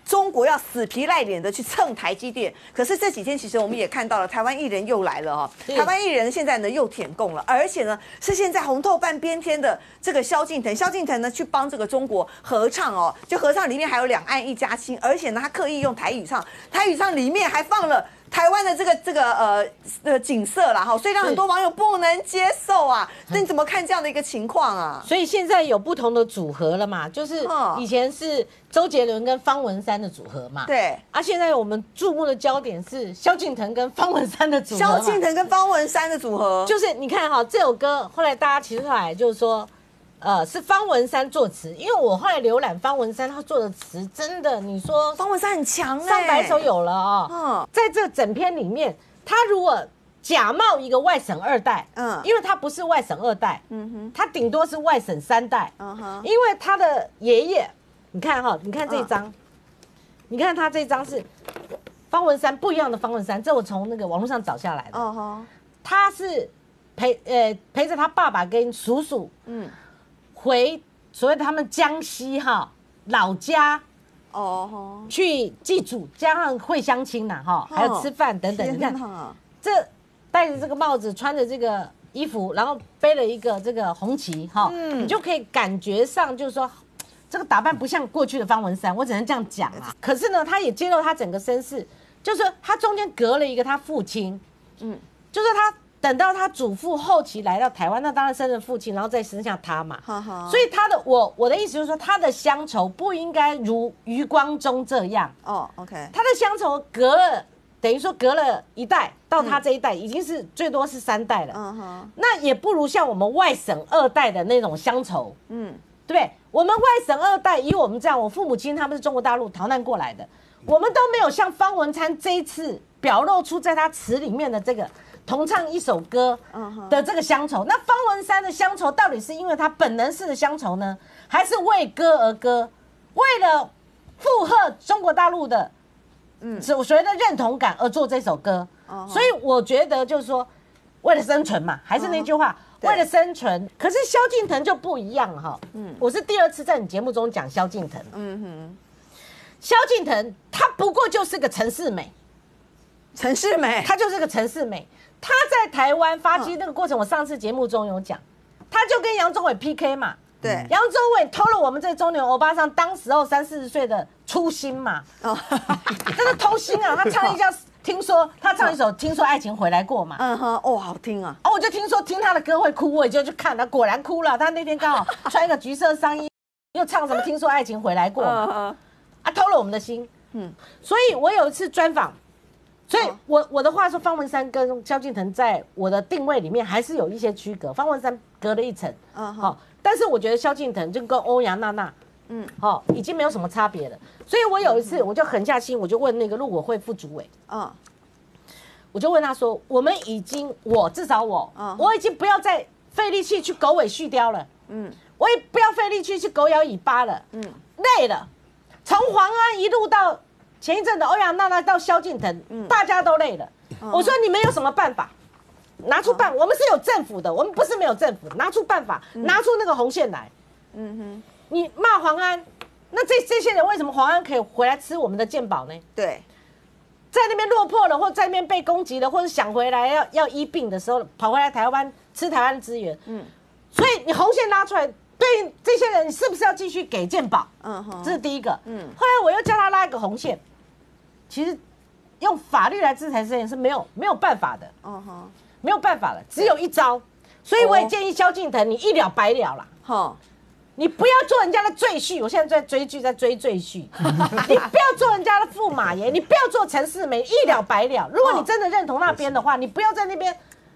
中国要死皮赖脸的去蹭台积电。可是这几天其实我们也看到了，台湾艺人又来了台湾艺人现在呢又舔共了，而且呢是现在红透半边天的这个萧敬腾呢去帮这个中国合唱就合唱里面还有两岸一家亲，而且呢他刻意用台语唱里面还放了台湾的这个景色啦所以让很多网友不能接受啊。那你怎么看这样的一个情况啊？ 所以现在有不同的组合了嘛，就是以前是周杰伦跟方文山的组合嘛， 对现在我们注目的焦点是萧敬腾跟方文山的组合。 萧敬腾跟方文山的组合， 就是你看这首歌后来大家提出来就是说。是方文山作词，因为我后来浏览方文山他做的词，真的，你说方文山很强上百首有了在这整篇里面，他如果假冒一个外省二代，因为他不是外省二代，他顶多是外省三代，因为他的爷爷，你看你看这张，你看他这张是方文山不一样的方文山，这我从那个网络上找下来的，他是陪着他爸爸跟叔叔，回所谓的他们江西老家去祭祖，加上会相亲还有吃饭等等。你看，这戴着这个帽子，穿着这个衣服，然后背了一个这个红旗你就可以感觉上就是说，这个打扮不像过去的方文山，我只能这样讲啊。可是呢，他也揭露他整个身世，就是他中间隔了一个他父亲，就是他。等到他祖父后期来到台湾，那当然生了父亲，然后再生下他嘛。所以他的我的意思就是说，他的乡愁不应该如余光中这样。 OK， 他的乡愁等于说隔了一代，到他这一代已经是最多是3代了。那也不如像我们外省二代的那种乡愁。对不对？我们外省二代，以我们这样，我父母亲他们是中国大陆逃难过来的，我们都没有像方文山这一次表露出在他词里面的这个。同唱一首歌的这个乡愁，那方文山的乡愁到底是因为他本能式的乡愁呢，还是为歌而歌，为了附和中国大陆的所谓的认同感而做这首歌？所以我觉得就是说，为了生存嘛，还是那句话，为了生存。可是萧敬腾就不一样我是第2次在你节目中讲萧敬腾。萧敬腾他不过就是个陈世美，他就是个陈世美。他在台湾发迹那个过程，我上次节目中有讲，他就跟杨宗纬 PK 嘛。 对， 杨宗纬偷了我们这中年欧巴桑当时候30-40岁的初心嘛。真的偷心啊！他唱一下，他唱一首《听说爱情回来过》嘛。 好听啊！ 我就听他的歌会哭，我也就去看他，果然哭了。他那天刚好穿一个橘色上衣，又唱什么《听说爱情回来过》偷了我们的心。所以我有一次专访。所以我的话说，方文山跟萧敬腾在我的定位里面还是有一些区隔，方文山隔了一层，但是我觉得萧敬腾就跟欧阳娜娜，已经没有什么差别了。所以我有一次我就狠下心，我就问那个陆委会副主委，我就问他说，至少我已经不要再费力气去狗尾续貂了，我也不要费力气去狗咬尾巴了，累了，从黄安一路到。前一阵的欧阳娜娜到萧敬腾，大家都累了。我说你们有什么办法？拿出办法，我们是有政府的，我们不是没有政府。拿出办法，拿出那个红线来。你骂黄安，那这些人为什么黄安可以回来吃我们的健保呢？ 对， 在那边落魄了，或在那边被攻击了，或者想回来要医病的时候，跑回来台湾吃台湾的资源。所以你红线拉出来。对这些人，你是不是要继续给健保？这是第一个。后来我又叫他拉一个红线，其实用法律来制裁这些人是没有办法的，没有办法了，只有一招。所以我也建议萧敬腾，你一了百了啦。你不要做人家的赘婿，我现在在追剧，在追赘婿。你不要做人家的驸马爷，你不要做陈世美，一了百了。如果你真的认同那边的话，你不要在那边，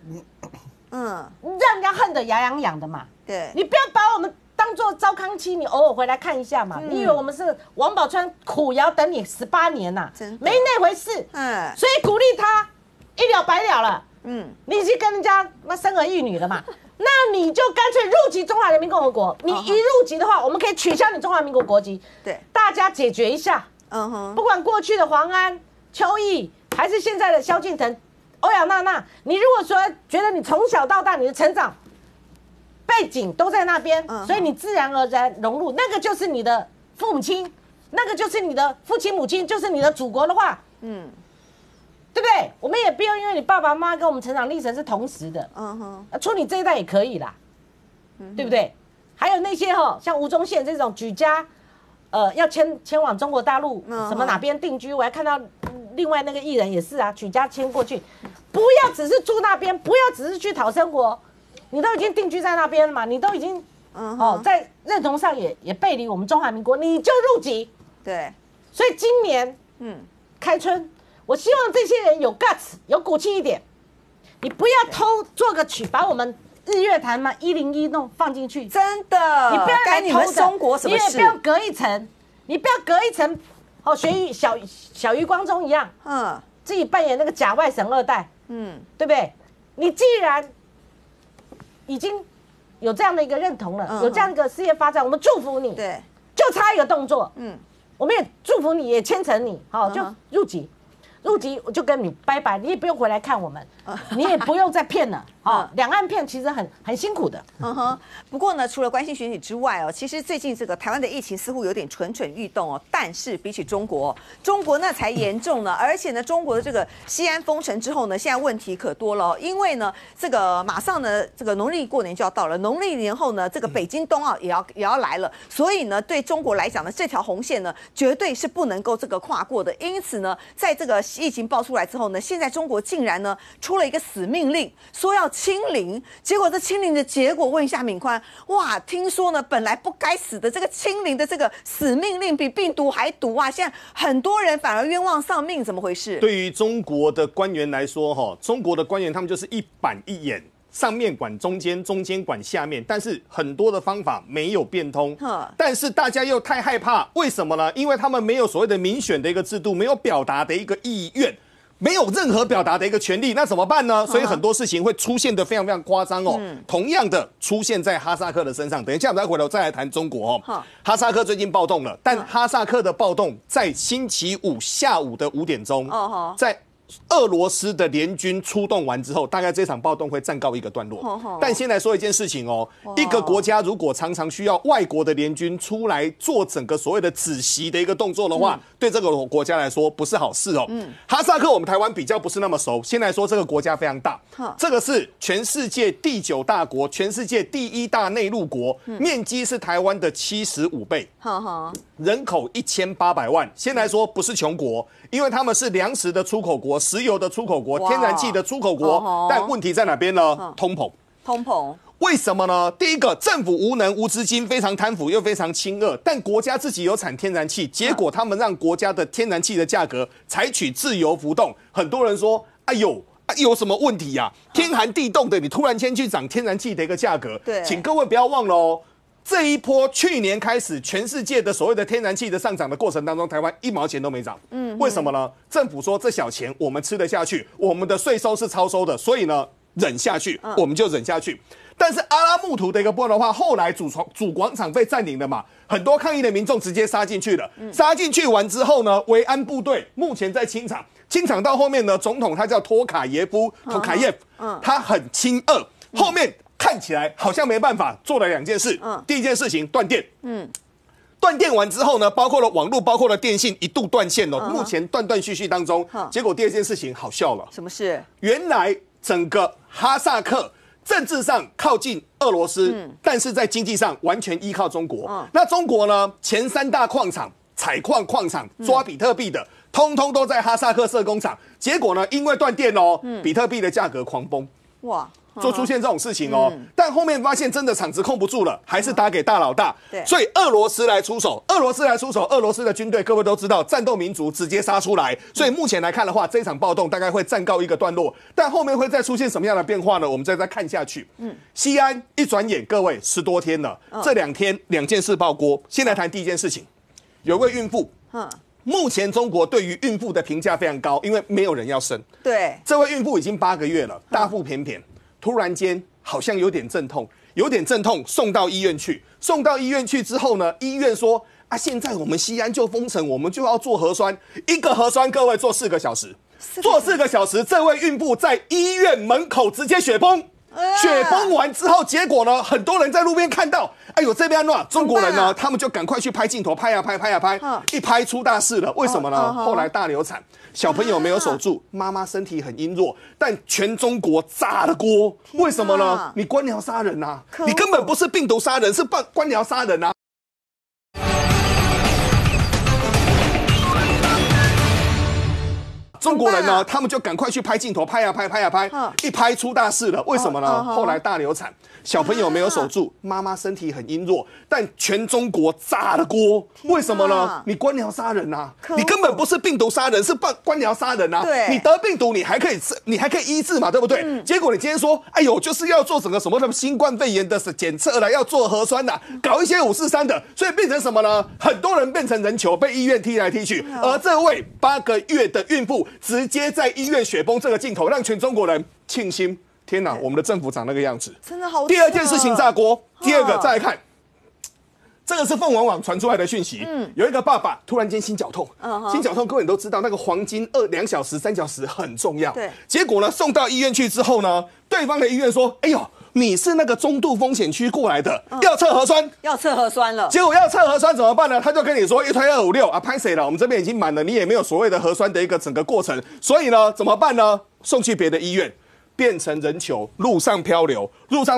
让人家恨得牙痒痒的嘛。 对， 你不要把我们当做糟糠妻，你偶尔回来看一下嘛。你以为我们是王宝钏苦窑等你18年呐？没那回事。所以鼓励他一了百了了。你已经跟人家生儿育女了嘛？那你就干脆入籍中华人民共和国。你一入籍的话，我们可以取消你中华民国国籍。 对， 大家解决一下。不管过去的黄安、邱毅，还是现在的萧敬腾、欧阳娜娜，你如果说觉得你从小到大你的成长背景都在那边，所以你自然而然融入，那个就是你的父母亲， 那个就是你的父亲母亲，就是你的祖国的话，对不对？我们也不用因为你爸爸妈妈跟我们成长历程是同时的，出你这一代也可以啦，对不对？还有那些像吴宗宪这种举家，要迁往中国大陆，什么哪边定居，我还看到另外那个艺人也是啊，举家迁过去，不要只是住那边，不要只是去讨生活，你都已经定居在那边了嘛，你都已经在认同上也背离我们中华民国，你就入籍。 对， 所以今年开春，我希望这些人有 guts 有骨气一点，你不要做个曲把我们日月潭嘛101放进去， 真的， 你不要来干你们中国什么事？ 你也不要隔一层，你不要隔一层，学小余光中一样，自己扮演那个假外省2代，对不对？你既然已经有这样的一个认同了，有这样一个事业发展，我们祝福你， 对， 就差一个动作，我们也祝福你，也牵成你，就入籍。入籍我就跟你拜拜，你也不用回来看我们，你也不用再骗了。两岸骗其实很辛苦的。 不过呢，除了关心选举之外其实最近这个台湾的疫情似乎有点蠢蠢欲动但是比起中国那才严重呢。而且呢，中国的这个西安封城之后呢，现在问题可多了因为呢，这个马上呢，这个农历过年就要到了，农历年后呢，这个北京冬奥也要来了，所以呢，对中国来讲呢，这条红线呢，绝对是不能够这个跨过的。因此呢，在这个疫情爆出来之后呢，现在中国竟然呢出了一个死命令，说要清零。结果这清零的结果，问一下敏宽，哇，听说呢本来不该死的这个清零的这个死命令比病毒还毒啊！现在很多人反而冤枉丧命，怎么回事？ 对于中国的官员来说，中国的官员他们就是一板一眼。上面管中间，中间管下面，但是很多的方法没有变通。但是大家又太害怕，为什么呢？因为他们没有所谓的民选的一个制度，没有表达的一个意愿，没有任何表达的一个权利，那怎么办呢？所以很多事情会出现的非常非常夸张同样的出现在哈萨克的身上。等一下我们再回头再来谈中国哈萨克最近暴动了，但哈萨克的暴动在星期五下午的5点钟，在俄罗斯的联军出动完之后，大概这场暴动会暂告一个段落。但先来说一件事情一个国家如果常常需要外国的联军出来做整个所谓的止息的一个动作的话，对这个国家来说不是好事哈萨克我们台湾比较不是那么熟，先来说这个国家非常大，这个是全世界第9大国，全世界第1大内陆国，面积是台湾的75倍，人口1800万。先来说不是穷国，因为他们是粮食的出口国，石油的出口国，天然气的出口国，但问题在哪边呢？通膨。为什么呢？第一个，政府无能无资金，非常贪腐又非常亲恶，但国家自己有产天然气，结果他们让国家的天然气的价格采取自由浮动。很多人说，哎呦，有什么问题呀？天寒地冻的，你突然间去涨天然气的一个价格，请各位不要忘了这一波去年开始，全世界的所谓的天然气的上涨的过程当中，台湾1毛钱都没涨。为什么呢？政府说这小钱我们吃得下去，我们的税收是超收的，所以呢忍下去，我们就忍下去。但是阿拉木图的一个波的话，后来主广场被占领了嘛，很多抗议的民众直接杀进去了。杀进去完之后呢，维安部队目前在清场，清场到后面呢，总统他叫托卡耶夫，他很亲恶，后面看起来好像没办法，做了2件事。第一件事情断电，断电完之后呢，包括了网络，包括了电信一度断线目前断断续续当中。结果第2件事情好笑了， 什么事？原来整个哈萨克政治上靠近俄罗斯，但是在经济上完全依靠中国。那中国呢，前3大矿场、采矿矿场抓比特币的，通通都在哈萨克设工厂。结果呢，因为断电比特币的价格狂崩。哇！就出现这种事情但后面发现真的厂子控不住了，还是打给大老大。所以俄罗斯来出手，俄罗斯的军队各位都知道，战斗民族直接杀出来。所以目前来看的话，这场暴动大概会暂告一个段落，但后面会再出现什么样的变化呢？我们再看下去。西安一转眼，各位10多天了，这2天2件事爆锅。先来谈第一件事情，有位孕妇。目前中国对于孕妇的评价非常高，因为没有人要生。对，这位孕妇已经8个月了，大腹便便。突然间好像有点阵痛，送到医院去。送到医院去之后呢，医院说现在我们西安就封城，我们就要做核酸，一个核酸各位做4个小时，做4个小时，这位孕妇在医院门口直接雪崩。 雪崩完之后，结果呢，很多人在路边看到，哎呦这边乱，中国人呢，他们就赶快去拍镜头，拍呀拍，拍呀拍，一拍出大事了。为什么呢？后来大流产，小朋友没有守住，妈妈身体很羸弱，但全中国炸了锅。为什么呢？你官僚杀人啊，你根本不是病毒杀人，是官僚杀人啊。中国人呢，他们就赶快去拍镜头，拍呀拍，拍呀拍，一拍出大事了。为什么呢？后来大流产，小朋友没有守住，妈妈身体很羸弱，但全中国炸了锅。为什么呢？你官僚杀人啊，你根本不是病毒杀人，是官僚杀人啊。你得病毒，你还可以医治嘛，对不对？结果你今天说，哎呦，就是要做整个什么新冠肺炎的检测了，要做核酸的，搞一些543的，所以变成什么呢？很多人变成人球，被医院踢来踢去。而这位8个月的孕妇，直接在医院雪崩这个镜头，让全中国人庆幸。天哪，我们的政府长那个样子， 真的好。 第二件事情炸锅，第二个再来看，这个是凤凰网传出来的讯息。有一个爸爸突然间心绞痛，心绞痛各位都知道，那个黄金2小时、3小时很重要。对。结果呢，送到医院去之后呢，对方的医院说：“哎呦，你是那个中度风险区过来的，要测核酸， 要测核酸了。” 结果要测核酸怎么办呢？他就跟你说1推256啊，拍谁了？我们这边已经满了，你也没有所谓的核酸的一个整个过程，所以呢，怎么办呢？送去别的医院。变成人球，路上漂流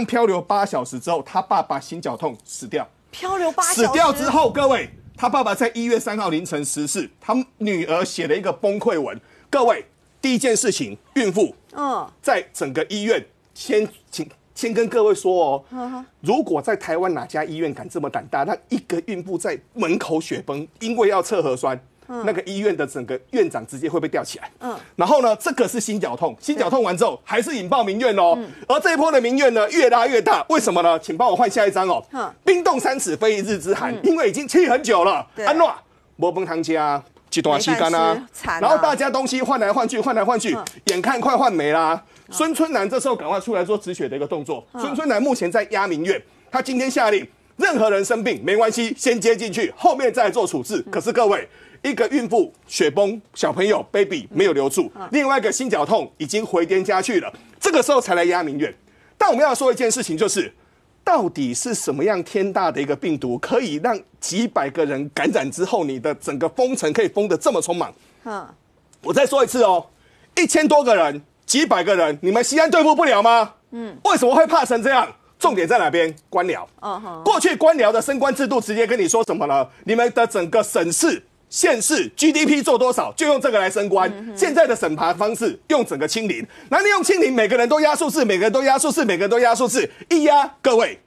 8小时之后，他爸爸心绞痛死掉。 漂流8小时， 死掉之后，各位，他爸爸在1月3号凌晨10时，他女儿写了一个崩溃文。各位，第一件事情，孕妇，在整个医院先跟各位说哦，如果在台湾哪家医院敢这么胆大，让一个孕妇在门口雪崩，因为要测核酸。那个医院的整个院长直接会被吊起来。然后呢，这个是心绞痛，心绞痛完之后还是引爆民怨哦。而这一波的民怨呢越拉越大，为什么呢？请帮我换下一张哦。冰冻3尺非一日之寒，因为已经气很久了。安诺，没饭汤吃啊，一段时间啊，然后大家东西换来换去，眼看快换没啦。孙春兰这时候赶快出来做止血的一个动作。孙春兰目前在压民怨，他今天下令，任何人生病没关系，先接进去，后面再做处置。可是各位。一个孕妇雪崩，小朋友 baby 没有留住，另外一个心绞痛已经回天家去了，这个时候才来压民怨。但我们要说一件事情，就是到底是什么样天大的一个病毒，可以让几百个人感染之后，你的整个封城可以封得这么匆忙？我再说一次哦，1000多个人，几百个人，你们西安对付不了吗？为什么会怕成这样？重点在哪边？官僚。过去官僚的升官制度直接跟你说什么呢？你们的整个省市。县市 GDP 做多少，就用这个来升官。现在的审查方式用整个清零，那你用清零，每个人都压数字，一压，各位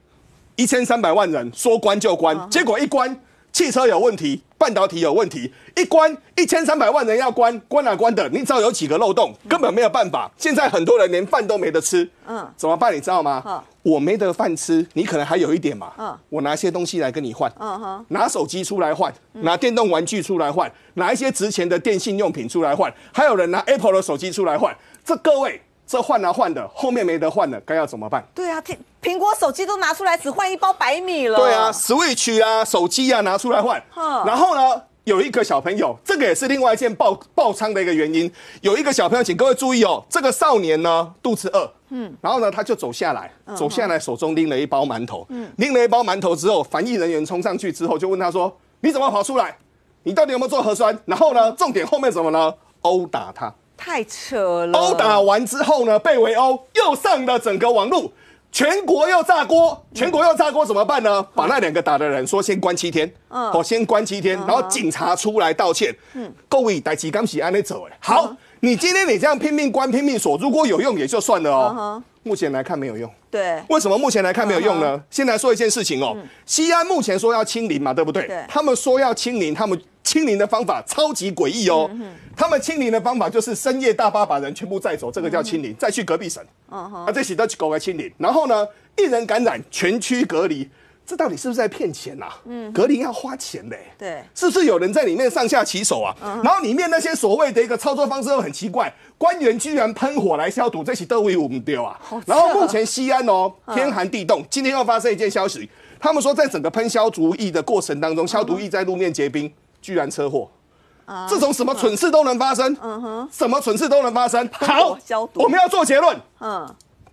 1300万人说关就关，结果一关，汽车有问题，半导体有问题，一关1300万人要关的，你知道有几个漏洞，根本没有办法。现在很多人连饭都没得吃，怎么办？你知道吗？我没得饭吃，你可能还有一点嘛。我拿些东西来跟你换，拿手机出来换，拿电动玩具出来换，拿一些值钱的电信用品出来换，还有人拿 Apple 的手机出来换。这各位，这换啊换的，后面没得换的，该要怎么办？ 对啊，苹果手机都拿出来，只换1包白米了。 对啊 ，Switch 啊，手机啊拿出来换。然后呢？有一个小朋友，这个也是另外一件爆仓的一个原因。有一个小朋友，请各位注意哦，这个少年呢肚子饿，然后呢他就走下来，手中拎了一包馒头，拎了一包馒头之后，防疫人员冲上去之后就问他说：“你怎么跑出来？你到底有没有做核酸？”然后呢，重点后面什么呢？殴打他， 太扯了。 殴打完之后呢，被围殴，又上了整个网路。全国又炸锅怎么办呢？把那2个打的人说先关7天，先关7天，然后警察出来道歉。各位代志刚是安尼走好，你今天你这样拼命关拼命锁，如果有用也就算了哦。目前来看没有用。 对， 为什么目前来看没有用呢？先来说一件事情哦，西安目前说要清零嘛，对不对？他们说要清零，他们清零的方法超级诡异哦。他们清零的方法就是深夜大巴把人全部载走，这个叫清零，再去隔壁省，这些都去搞个清零。然后呢，1人感染全区隔离，这到底是不是在骗钱啊？隔离要花钱嘞， 对， 是不是有人在里面上下其手啊？然后里面那些所谓的一个操作方式都很奇怪，官员居然喷火来消毒，这些都为我们丢啊。然后目前西安哦，天寒地冻，今天又发生一件消息，他们说在整个喷消毒液的过程当中，消毒液在路面结冰，居然车祸。这种什么蠢事都能发生，什么蠢事都能发生。好，我们要做结论。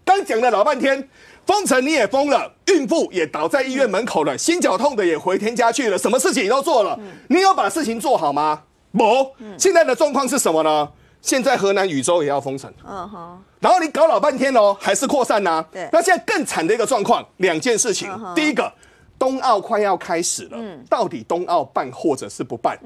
刚讲了老半天，封城你也封了，孕妇也倒在医院门口了，心绞痛的也回天家去了，什么事情你都做了，你有把事情做好吗？没。现在的状况是什么呢？现在河南禹州也要封城，然后你搞老半天哦，还是扩散呐。对。那现在更惨的一个状况，2件事情。第一个，冬奥快要开始了，到底冬奥办或者是不办？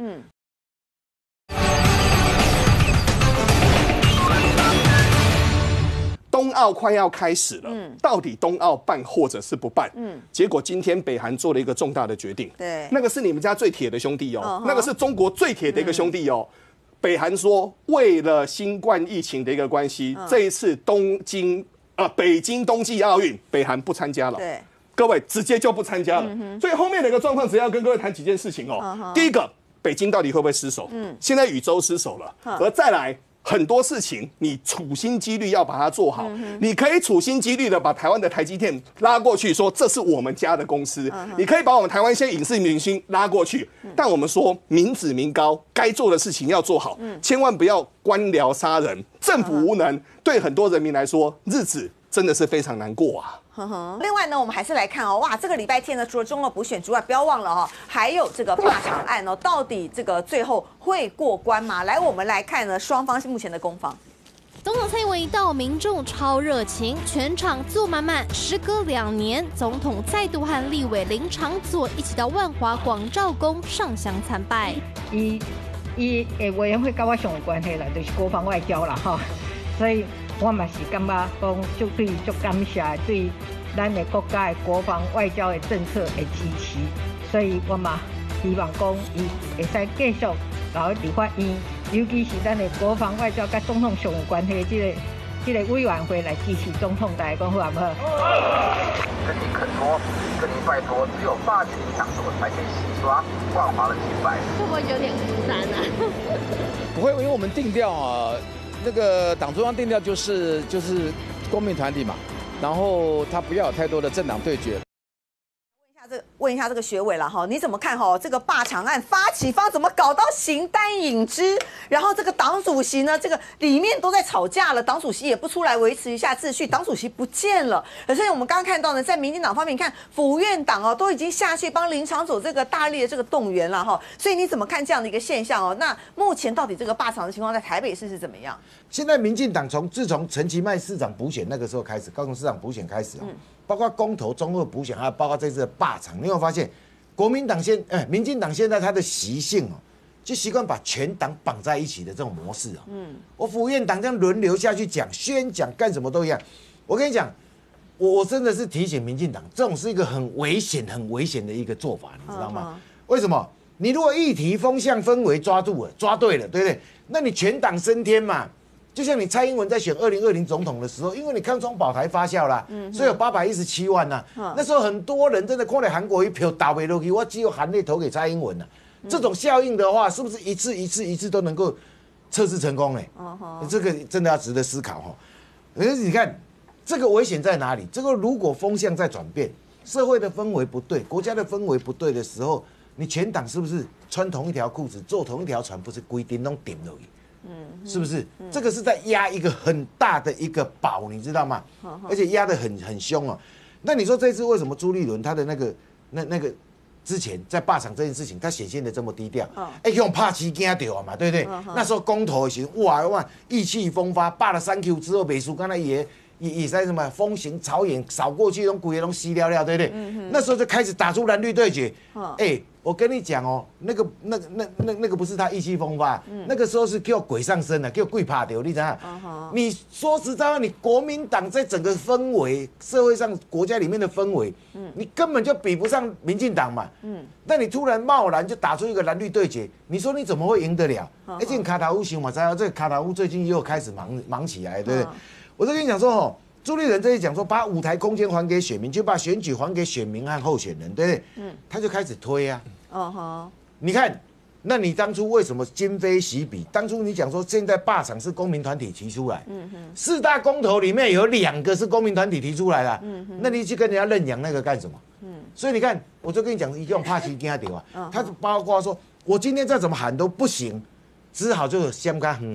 冬奥快要开始了，到底冬奥办或者是不办？结果今天北韩做了一个重大的决定，对，那个是你们家最铁的兄弟哦，那个是中国最铁的一个兄弟哦。北韩说，为了新冠疫情的一个关系，这一次北京冬季奥运，北韩不参加了。对，各位直接就不参加了。所以后面的一个状况，只要跟各位谈几件事情哦。第一个，北京到底会不会失守？现在禹州失守了，而再来。很多事情你处心积虑要把它做好，你可以处心积虑的把台湾的台积电拉过去，说这是我们家的公司，你可以把我们台湾一些影视明星拉过去，但我们说民脂民膏，该做的事情要做好，千万不要官僚杀人，政府无能，对很多人民来说，日子真的是非常难过啊。 另外呢，我们还是来看哦，哇，这个礼拜天呢，除了中俄补选之外，不要忘了哦，还有这个罢场案哦，到底这个最后会过关吗？来，我们来看呢，双方是目前的攻防。 总统蔡英文一到，民众超热情，全场坐满满。时隔2年，总统再度和立委林昶佐一起到万华广照宫上香参拜。 伊委员会跟我上有关系啦，就是国防外交啦哈，所以。我嘛是感觉讲，足感谢对咱的国家的国防外交的政策的支持，所以我嘛希望讲，伊会使继续留立法院，尤其是咱的国防外交跟总统上有关系的这个委员会来支持总统，大家讲好唔好？ 跟你恳托，跟你拜托，只有霸气党所才可以洗刷万华的清白。 会不会有点孤单啊？ 不会，因为我们定调啊。那个党中央定调就是公民团体嘛，然后他不要有太多的政党对决。 问一下这个学委了哈，你怎么看哈？这个罢场案发起方怎么搞到形单影只？然后这个党主席呢，这个里面都在吵架了，党主席也不出来维持一下秩序，党主席不见了。而且我们刚刚看到呢，在民进党方面，你看府院党哦都已经下去帮林昶佐这个大力的这个动员了哈。所以你怎么看这样的一个现象哦？那目前到底这个罢场的情况在台北市是怎么样？ 现在民进党自从陈其迈市长补选那个时候开始，高雄市长补选开始啊。包括公投、中俄补选，还有包括这次的罢场，你有发现，民进党现在它的习性哦，就习惯把全党绑在一起的这种模式啊。我府院党这样轮流下去讲、宣讲，干什么都一样。我跟你讲，我真的是提醒民进党，这种是一个很危险的一个做法，你知道吗？为什么？你如果议题、风向、氛围抓住了、抓对了，对不对？那你全党升天嘛。就像你蔡英文在选2020总统的时候，因为你康庄宝台发酵啦，所以有817万呐。那时候很多人真的看了韩国一票打回落去，我只有含泪投给蔡英文了。这种效应的话，是不是一次都能够测试成功呢？这个真的要值得思考哈。可是你看，这个危险在哪里？这个如果风向在转变，社会的氛围不对，国家的氛围不对的时候，你全党是不是穿同一条裤子，坐同一条船，不是规定弄点落去？是不是？这个是在压一个很大的一个宝，你知道吗？而且压得很凶哦。那你说这次为什么朱立伦他的那个之前在罢场这件事情，他显现的这么低调？用怕起惊掉嘛，对不对？那时候公投的时候，哇，意气风发，罢了3Q 之后，美术刚才也在什么风行草野扫过去，拢鬼也拢稀了了，对不对？那时候就开始打出蓝绿对决。我跟你讲哦，那个不是他意气风发，那个时候是叫鬼上身了，叫鬼怕掉，你知道？你说实在话，你国民党在整个氛围、社会上、国家里面的氛围，你根本就比不上民进党嘛。那你突然贸然就打出一个蓝绿对决，你说你怎么会赢得了？而且卡塔乌行嘛，知道这个卡塔乌最近又开始忙起来，对不对？我就跟你讲说哦。朱立伦这里讲说，把舞台空间还给选民，就把选举还给选民和候选人，对不对？他就开始推啊。你看，那你当初为什么今非昔比？当初你讲说现在罢场是公民团体提出来，4大公投里面有2个是公民团体提出来的，那你去跟人家认养那个干什么？所以你看，我就跟你讲，一用怕起惊掉啊。他包括说我今天再怎么喊都不行，只好就相干哼嘞。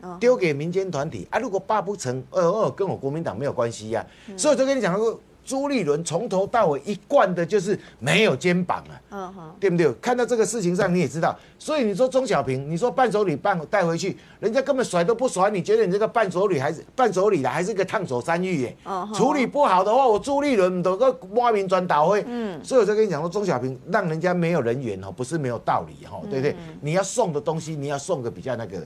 丢给民间团体啊。如果罢不成，跟我国民党没有关系呀。所以就跟你讲说，朱立伦从头到尾一贯的就是没有肩膀啊，对不对？看到这个事情上你也知道，所以你说钟小平，你说伴手礼带回去，人家根本甩都不甩，你觉得你这个伴手礼还是个烫手山芋耶？处理不好的话，我朱立伦都个挖民转导会，所以我就跟你讲说，钟小平让人家没有人缘不是没有道理对不对？你要送的东西，你要送个比较那个。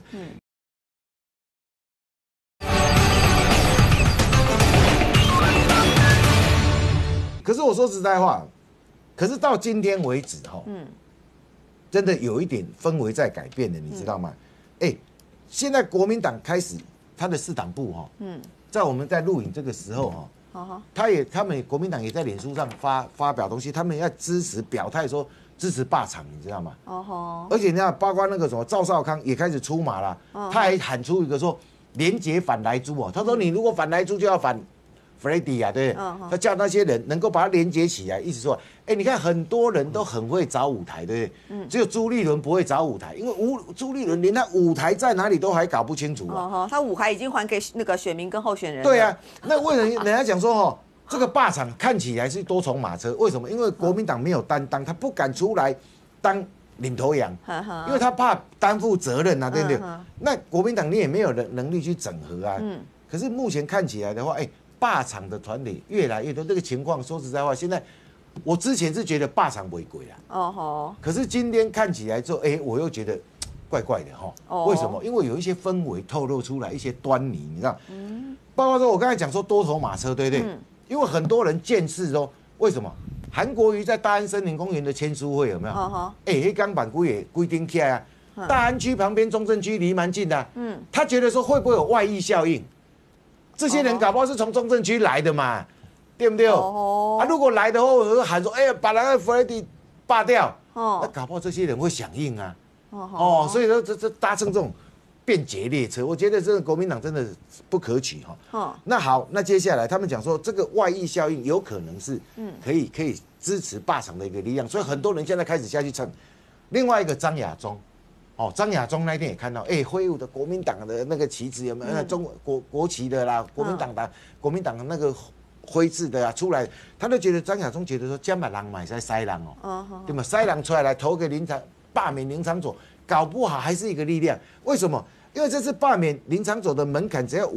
可是我说实在话，可是到今天为止真的有一点氛围在改变的，你知道吗？现在国民党开始他的4党部在我们在录影这个时候他们国民党也在脸书上发表东西，他们要支持表态说支持罢殊，你知道吗？而且你看，包括那个什么赵少康也开始出马了，他还喊出一个说连结反莱猪他说你如果反莱猪就要反Freddy 啊，对，他叫那些人能够把它连接起来，意思说，你看很多人都很会找舞台，对不对？只有朱立伦不会找舞台，因为朱立伦连他舞台在哪里都还搞不清楚他舞台已经还给那个选民跟候选人。 对啊，那为什么人家讲说这个罢殊看起来是多重马车？为什么？因为国民党没有担当，他不敢出来当领头羊，因为他怕担负责任啊，对不对？那国民党你也没有能力去整合啊。可是目前看起来的话，罢殊的团体越来越多，这个情况说实在话，现在我之前是觉得罢殊违规啦，可是今天看起来之后，我又觉得怪怪的为什么？因为有一些氛围透露出来一些端倪，你知道？包括说我刚才讲说多头马车，对不对？因为很多人见识说，为什么？韩国瑜在大安森林公园的签书会有没有？黑钢板规定起来啊，大安区旁边中正区离蛮近的，他觉得说会不会有外溢效应？这些人搞不好是从中正区来的嘛，对不对？如果来的话，我喊说，把那个 Freddy 罢掉，那搞不好这些人会响应啊。所以说这搭乘这种便捷列车，我觉得这个国民党真的不可取那好，那接下来他们讲说，这个外溢效应有可能是可以支持罢殊的一个力量，所以很多人现在开始下去蹭。另外一个张亚中。张亚中那天也看到，挥舞的国民党的那个旗帜有没有？国旗的啦，国民党的那个徽字的出来，他就觉得张亚中觉得说，江把狼买在塞狼对吗？塞狼出来投给罢免林昶佐，搞不好还是一个力量。为什么？因为这次罢免林昶佐的门槛只要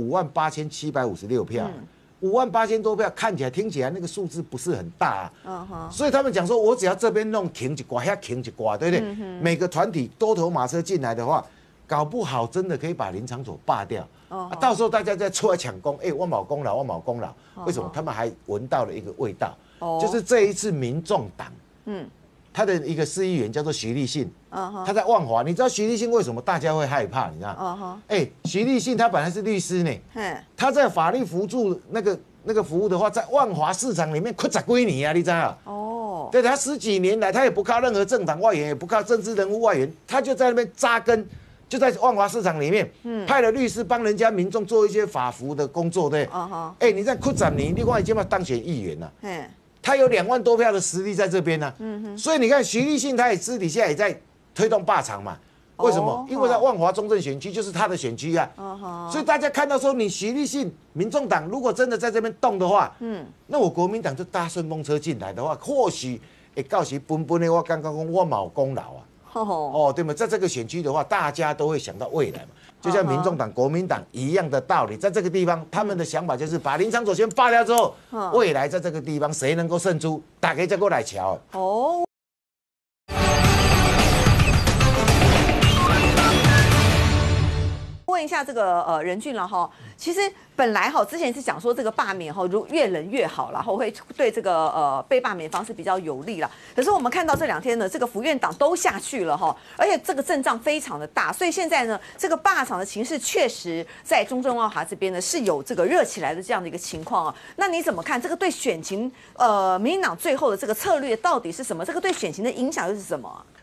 58756票。58000多票，看起来听起来那个数字不是很大所以他们讲说，我只要这边弄停一挂，遐停一挂，对不对？每个团体多头马车进来的话，搞不好真的可以把林昶佐罢掉到时候大家再出来抢功，万某功劳，万某功劳。为什么？他们还闻到了一个味道，就是这一次民众党，他的一个市议员叫做徐立信，他在万华。你知道徐立信为什么大家会害怕？你知道？徐立信他本来是律师呢，他在法律辅助那个服务的话，在万华市场里面困10几年啊，你知道？对，他10几年来，他也不靠任何政党外援，也不靠政治人物外援，他就在那边扎根，就在万华市场里面，派了律师帮人家民众做一些法服的工作，对。你在困10年，另外已经要当选议员了。他有2万多票的实力在这边呢，所以你看徐立信他也私底下也在推动罢殊嘛。为什么？因为在万华中正选区就是他的选区啊，所以大家看到说你徐立信民众党如果真的在这边动的话，那我国民党就搭顺风车进来的话，或许到时分的我刚刚讲我冇功劳啊，对吗？在这个选区的话，大家都会想到未来嘛。就像民众党、国民党一样的道理，在这个地方，他们的想法就是把林昶佐先罢掉之后，未来在这个地方谁能够胜出，大家再过来瞧。 问一下这个任俊了哈，其实本来之前是讲说这个罢免如越冷越好，然后会对这个被罢免方是比较有利了。可是我们看到这2天呢，这个府院党都下去了而且这个阵仗非常的大，所以现在呢，这个罢殊的情势确实在中正万华这边呢是有这个热起来的这样的一个情况那你怎么看这个对选情民进党最后的这个策略到底是什么？这个对选情的影响又是什么？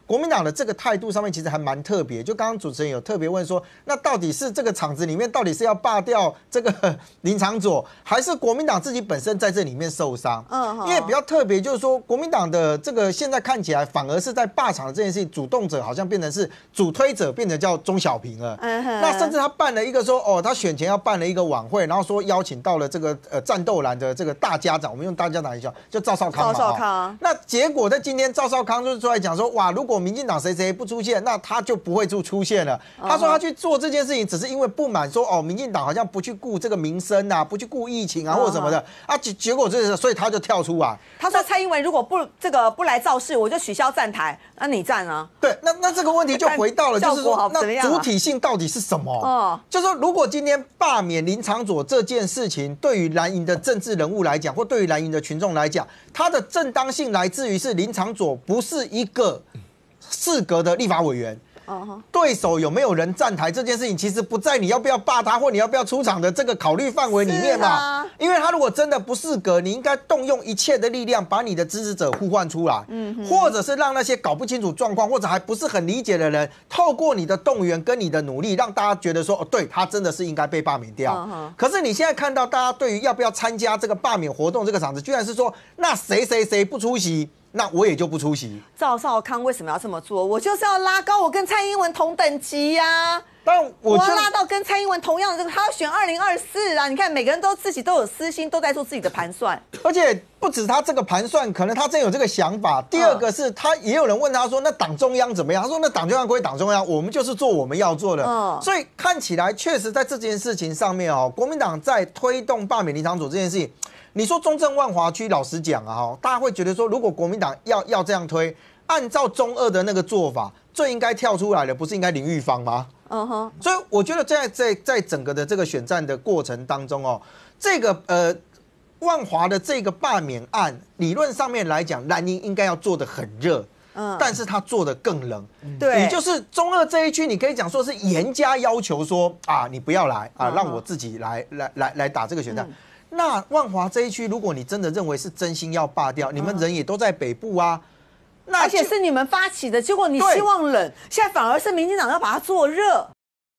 国民党的这个态度上面其实还蛮特别。就刚刚主持人有特别问说，那到底是这个场子里面到底是要罢掉这个林昶佐，还是国民党自己本身在这里面受伤？因为比较特别就是说，国民党的这个现在看起来反而是在罢场的这件事情，主动者好像变成是主推者，变成叫钟小平了。那甚至他办了一个说，他选前要办了一个晚会，然后说邀请到了这个战斗蓝的这个大家长，我们用大家长来讲，就赵少康嘛。赵少康。那结果在今天赵少康就是出来讲说，哇，如果民进党谁谁不出现，那他就不会出现了。他说他去做这件事情，只是因为不满说，民进党好像不去顾这个民生啊，不去顾疫情啊或者什么的啊，结果所以他就跳出来。 他说蔡英文如果不来造势，我就取消站台。那你站啊？ 对，那这个问题就回到了，就是说，那主体性到底是什么？就是说，如果今天罢免林昶佐这件事情，对于蓝营的政治人物来讲，或对于蓝营的群众来讲，它的正当性来自于是林昶佐不是一个适格的立法委员。对手有没有人站台这件事情，其实不在你要不要罢他或你要不要出场的这个考虑范围里面嘛。因为他如果真的不适格，你应该动用一切的力量把你的支持者呼唤出来，或者是让那些搞不清楚状况或者还不是很理解的人，透过你的动员跟你的努力，让大家觉得说，对他真的是应该被罢免掉。可是你现在看到大家对于要不要参加这个罢免活动这个场子，居然是说，那谁不出席，那我也就不出席。 赵少康为什么要这么做？我就是要拉高我跟蔡英文同等级呀。 但我要拉到跟蔡英文同样的这个，他要选2024啊！你看每个人自己都有私心，都在做自己的盘算。 而且不止他这个盘算，可能他真有这个想法。第二个是他也有人问他说，那党中央怎么样？他说那党中央归党中央，我们就是做我们要做的。所以看起来确实在这件事情上面国民党在推动罢免林昶佐这件事情，你说中正万华区，老实讲大家会觉得说，如果国民党要这样推，按照中二的那个做法，最应该跳出来的不是应该林玉芳吗？所以我觉得在整个的这个选战的过程当中这个万华的这个罢免案，理论上面来讲，蓝营应该要做得很热。但是他做得更冷， 对， 也就是中二这一区，你可以讲说是严加要求说你不要来让我自己来打这个选战。那万华这一区，如果你真的认为是真心要罢掉，你们人也都在北部啊， 而且是你们发起的，结果你希望冷，现在反而是民进党要把它做热。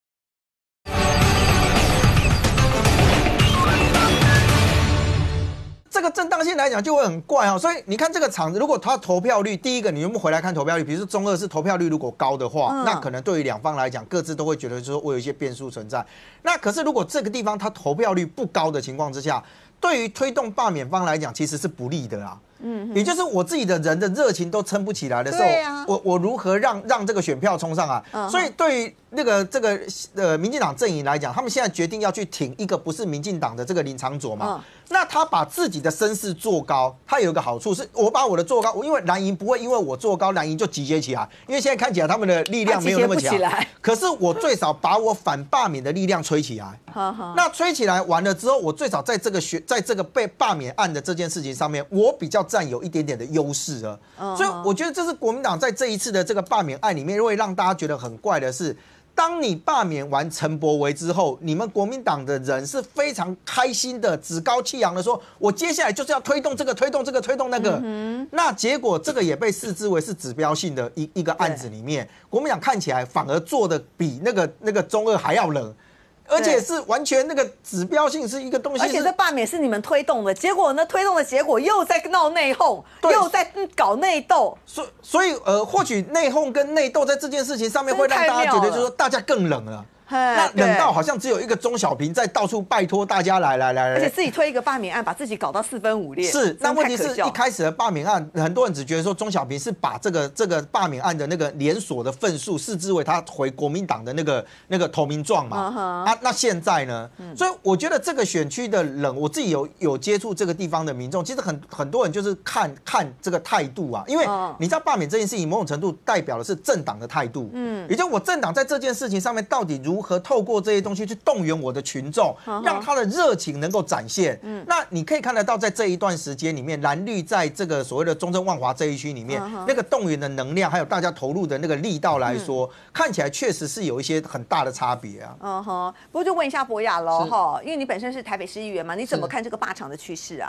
这个正当性来讲就会很怪所以你看这个场子，如果他投票率，第一个你有没有回来看投票率？比如说中二是投票率如果高的话，那可能对于两方来讲，各自都会觉得说我有一些变数存在。那可是如果这个地方他投票率不高的情况之下，对于推动罢免方来讲，其实是不利的啦。也就是我自己的人的热情都撑不起来的时候，我如何让这个选票冲上来？所以对于这个民进党阵营来讲，他们现在决定要去挺一个不是民进党的这个林昶佐嘛。那他把自己的声势做高，他有一个好处是，我把我的做高，因为蓝营不会因为我做高，蓝营就集结起来，因为现在看起来他们的力量没有那么强。可是我最少把我反罢免的力量吹起来。那吹起来完了之后，我最少在这个被罢免案的这件事情上面，我比较占有一点点的优势了。所以我觉得这是国民党在这一次的这个罢免案里面会让大家觉得很怪的是，当你罢免完陈柏惟之后，你们国民党的人是非常开心的，趾高气扬的说，我接下来就是要推动这个，推动这个，推动那个。那结果这个也被视之为是指标性的一个案子里面，国民党看起来反而做的比那个中二还要冷。而且是完全那个指标性是一个东西， 而且这罢免是你们推动的，结果呢，推动的结果又在闹内讧，又在搞内斗， 所以或许内讧跟内斗在这件事情上面会让大家觉得，就是说大家更冷了。那冷到好像只有一个钟小平在到处拜托大家来， 而且自己推一个罢免案，把自己搞到4分5裂。 是，那问题是一开始的罢免案，很多人只觉得说钟小平是把这个罢免案的那个连锁的份数视之为他回国民党的那个投名状嘛。那现在呢？所以我觉得这个选区的冷，我自己有接触这个地方的民众，其实很多人就是看这个态度啊，因为你知道罢免这件事情某种程度代表的是政党的态度。也就是我政党在这件事情上面到底如何透过这些东西去动员我的群众，让他的热情能够展现。那你可以看得到，在这一段时间里面，蓝绿在这个所谓的中正万华这一区里面，那个动员的能量，还有大家投入的那个力道来说，看起来确实是有一些很大的差别啊。 不过就问一下博雅喽，因为你本身是台北市议员嘛，你怎么看这个罢场的趋势啊？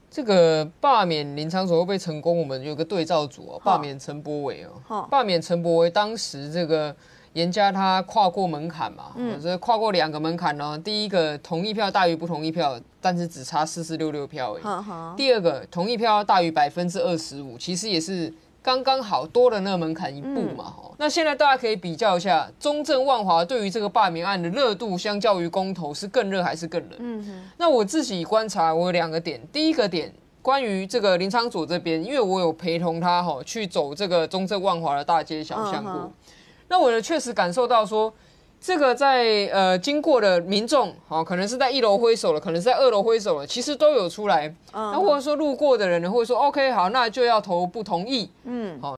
这个罢免林昶佐会不会成功？我们有个对照组哦，罢免陈柏惟哦，罢免陈柏惟，当时这个严家他跨过门槛嘛，这跨过2个门槛呢。第一个同意票大于不同意票，但是只差4466票而已。第二个同意票大于25%，其实也是刚刚好多了那个门槛一步嘛。那现在大家可以比较一下，中正万华对于这个罢免案的热度，相较于公投是更热还是更冷？那我自己观察，我有2个点。第一个点，关于这个林昶佐这边，因为我有陪同他去走这个中正万华的大街小巷过，那我确实感受到说，这个在经过的民众，可能是在1楼挥手了，可能是在2楼挥手了，其实都有出来。那或者说路过的人呢，会说 OK 好，那就要投不同意。好。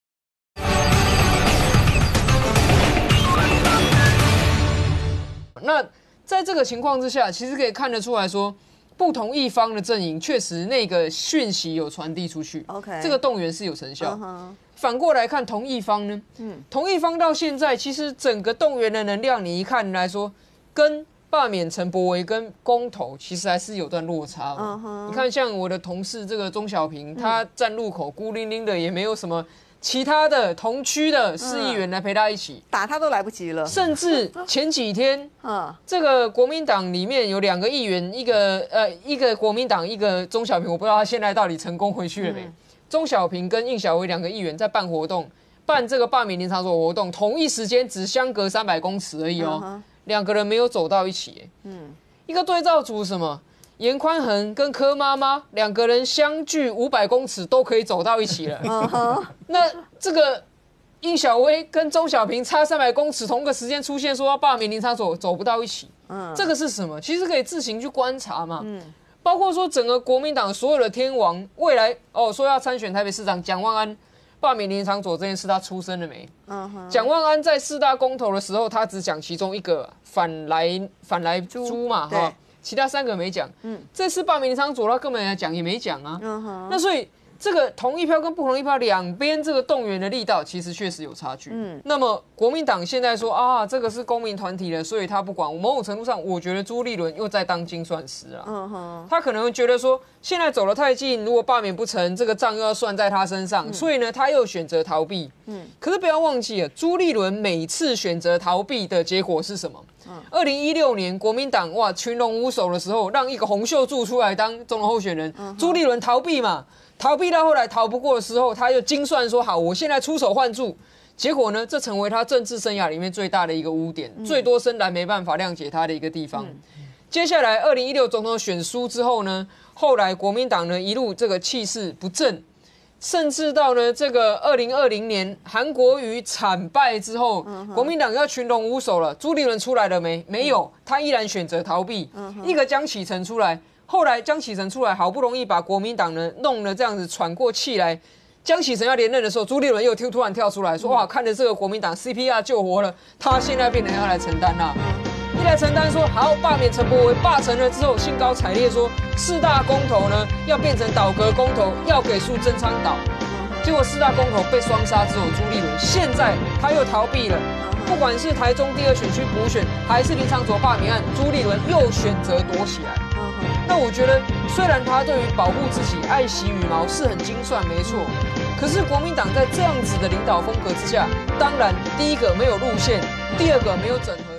那在这个情况之下，其实可以看得出来说，不同一方的阵营确实那个讯息有传递出去 ，OK， 这个动员是有成效。反过来看同一方呢，同一方到现在其实整个动员的能量，你一看来说，跟罢免陈柏惟跟公投其实还是有段落差。你看像我的同事这个钟小平，他站路口孤零零的，也没有什么其他的同区的市议员来陪他一起， 打他都来不及了。 甚至前几天，这个国民党里面有2个议员，一个国民党，一个钟小平，我不知道他现在到底成功回去了没。钟小平跟应小薇2个议员在办活动，办这个罢免林昶佐活动，同一时间只相隔300公尺而已哦，2个人没有走到一起。一个对照组什么？严宽恒跟柯妈妈2个人相距500公尺都可以走到一起了。那这个应小薇跟钟小平差300公尺，同个时间出现说要罢免林昶佐，走不到一起。这个是什么？其实可以自行去观察嘛。包括说整个国民党所有的天王，未来说要参选台北市长，蒋万安罢免林昶佐这件事，他出声了没？蒋万安在4大公投的时候，他只讲其中一个反来猪嘛，哈，其他3个没讲。这次罢免林昶佐，他根本讲也没讲啊。那所以这个同意票跟不同意票2边这个动员的力道，其实确实有差距。那么国民党现在说啊，这个是公民团体的，所以他不管。某种程度上，我觉得朱立伦又在当精算师啊。他可能会觉得说，现在走得太近，如果罢免不成，这个账又要算在他身上，所以呢，他又选择逃避。可是不要忘记了，朱立伦每次选择逃避的结果是什么？2016年国民党群龙无首的时候，让一个洪秀柱出来当总统候选人，朱立伦逃避嘛。逃避到后来逃不过的时候，他又精算说好，我现在出手换柱。结果呢，这成为他政治生涯里面最大的一个污点，最多深蓝没办法谅解他的一个地方。接下来2016总统选输之后呢，后来国民党呢一路这个气势不振，甚至到呢这个2020年韩国瑜惨败之后，国民党要群龙无首了。朱立伦出来了没？没有，他依然选择逃避。一个江启臣出来。后来江启臣出来，好不容易把国民党呢弄了这样子喘过气来。江启臣要连任的时候，朱立伦又突然跳出来说：“哇，看着这个国民党 CPR 救活了，他现在变成要来承担啦。”一来承担说好罢免陈柏惟，罢成了之后，兴高采烈说4大公投呢要变成倒阁公投，要给苏贞昌倒。结果4大公投被双杀之后，朱立伦现在他又逃避了。不管是台中第2选区补选，还是林昶佐罢免案，朱立伦又选择躲起来。那我觉得，虽然他对于保护自己、爱惜羽毛是很精算，没错。可是国民党在这样子的领导风格之下，当然第一个没有路线，第2个没有整合。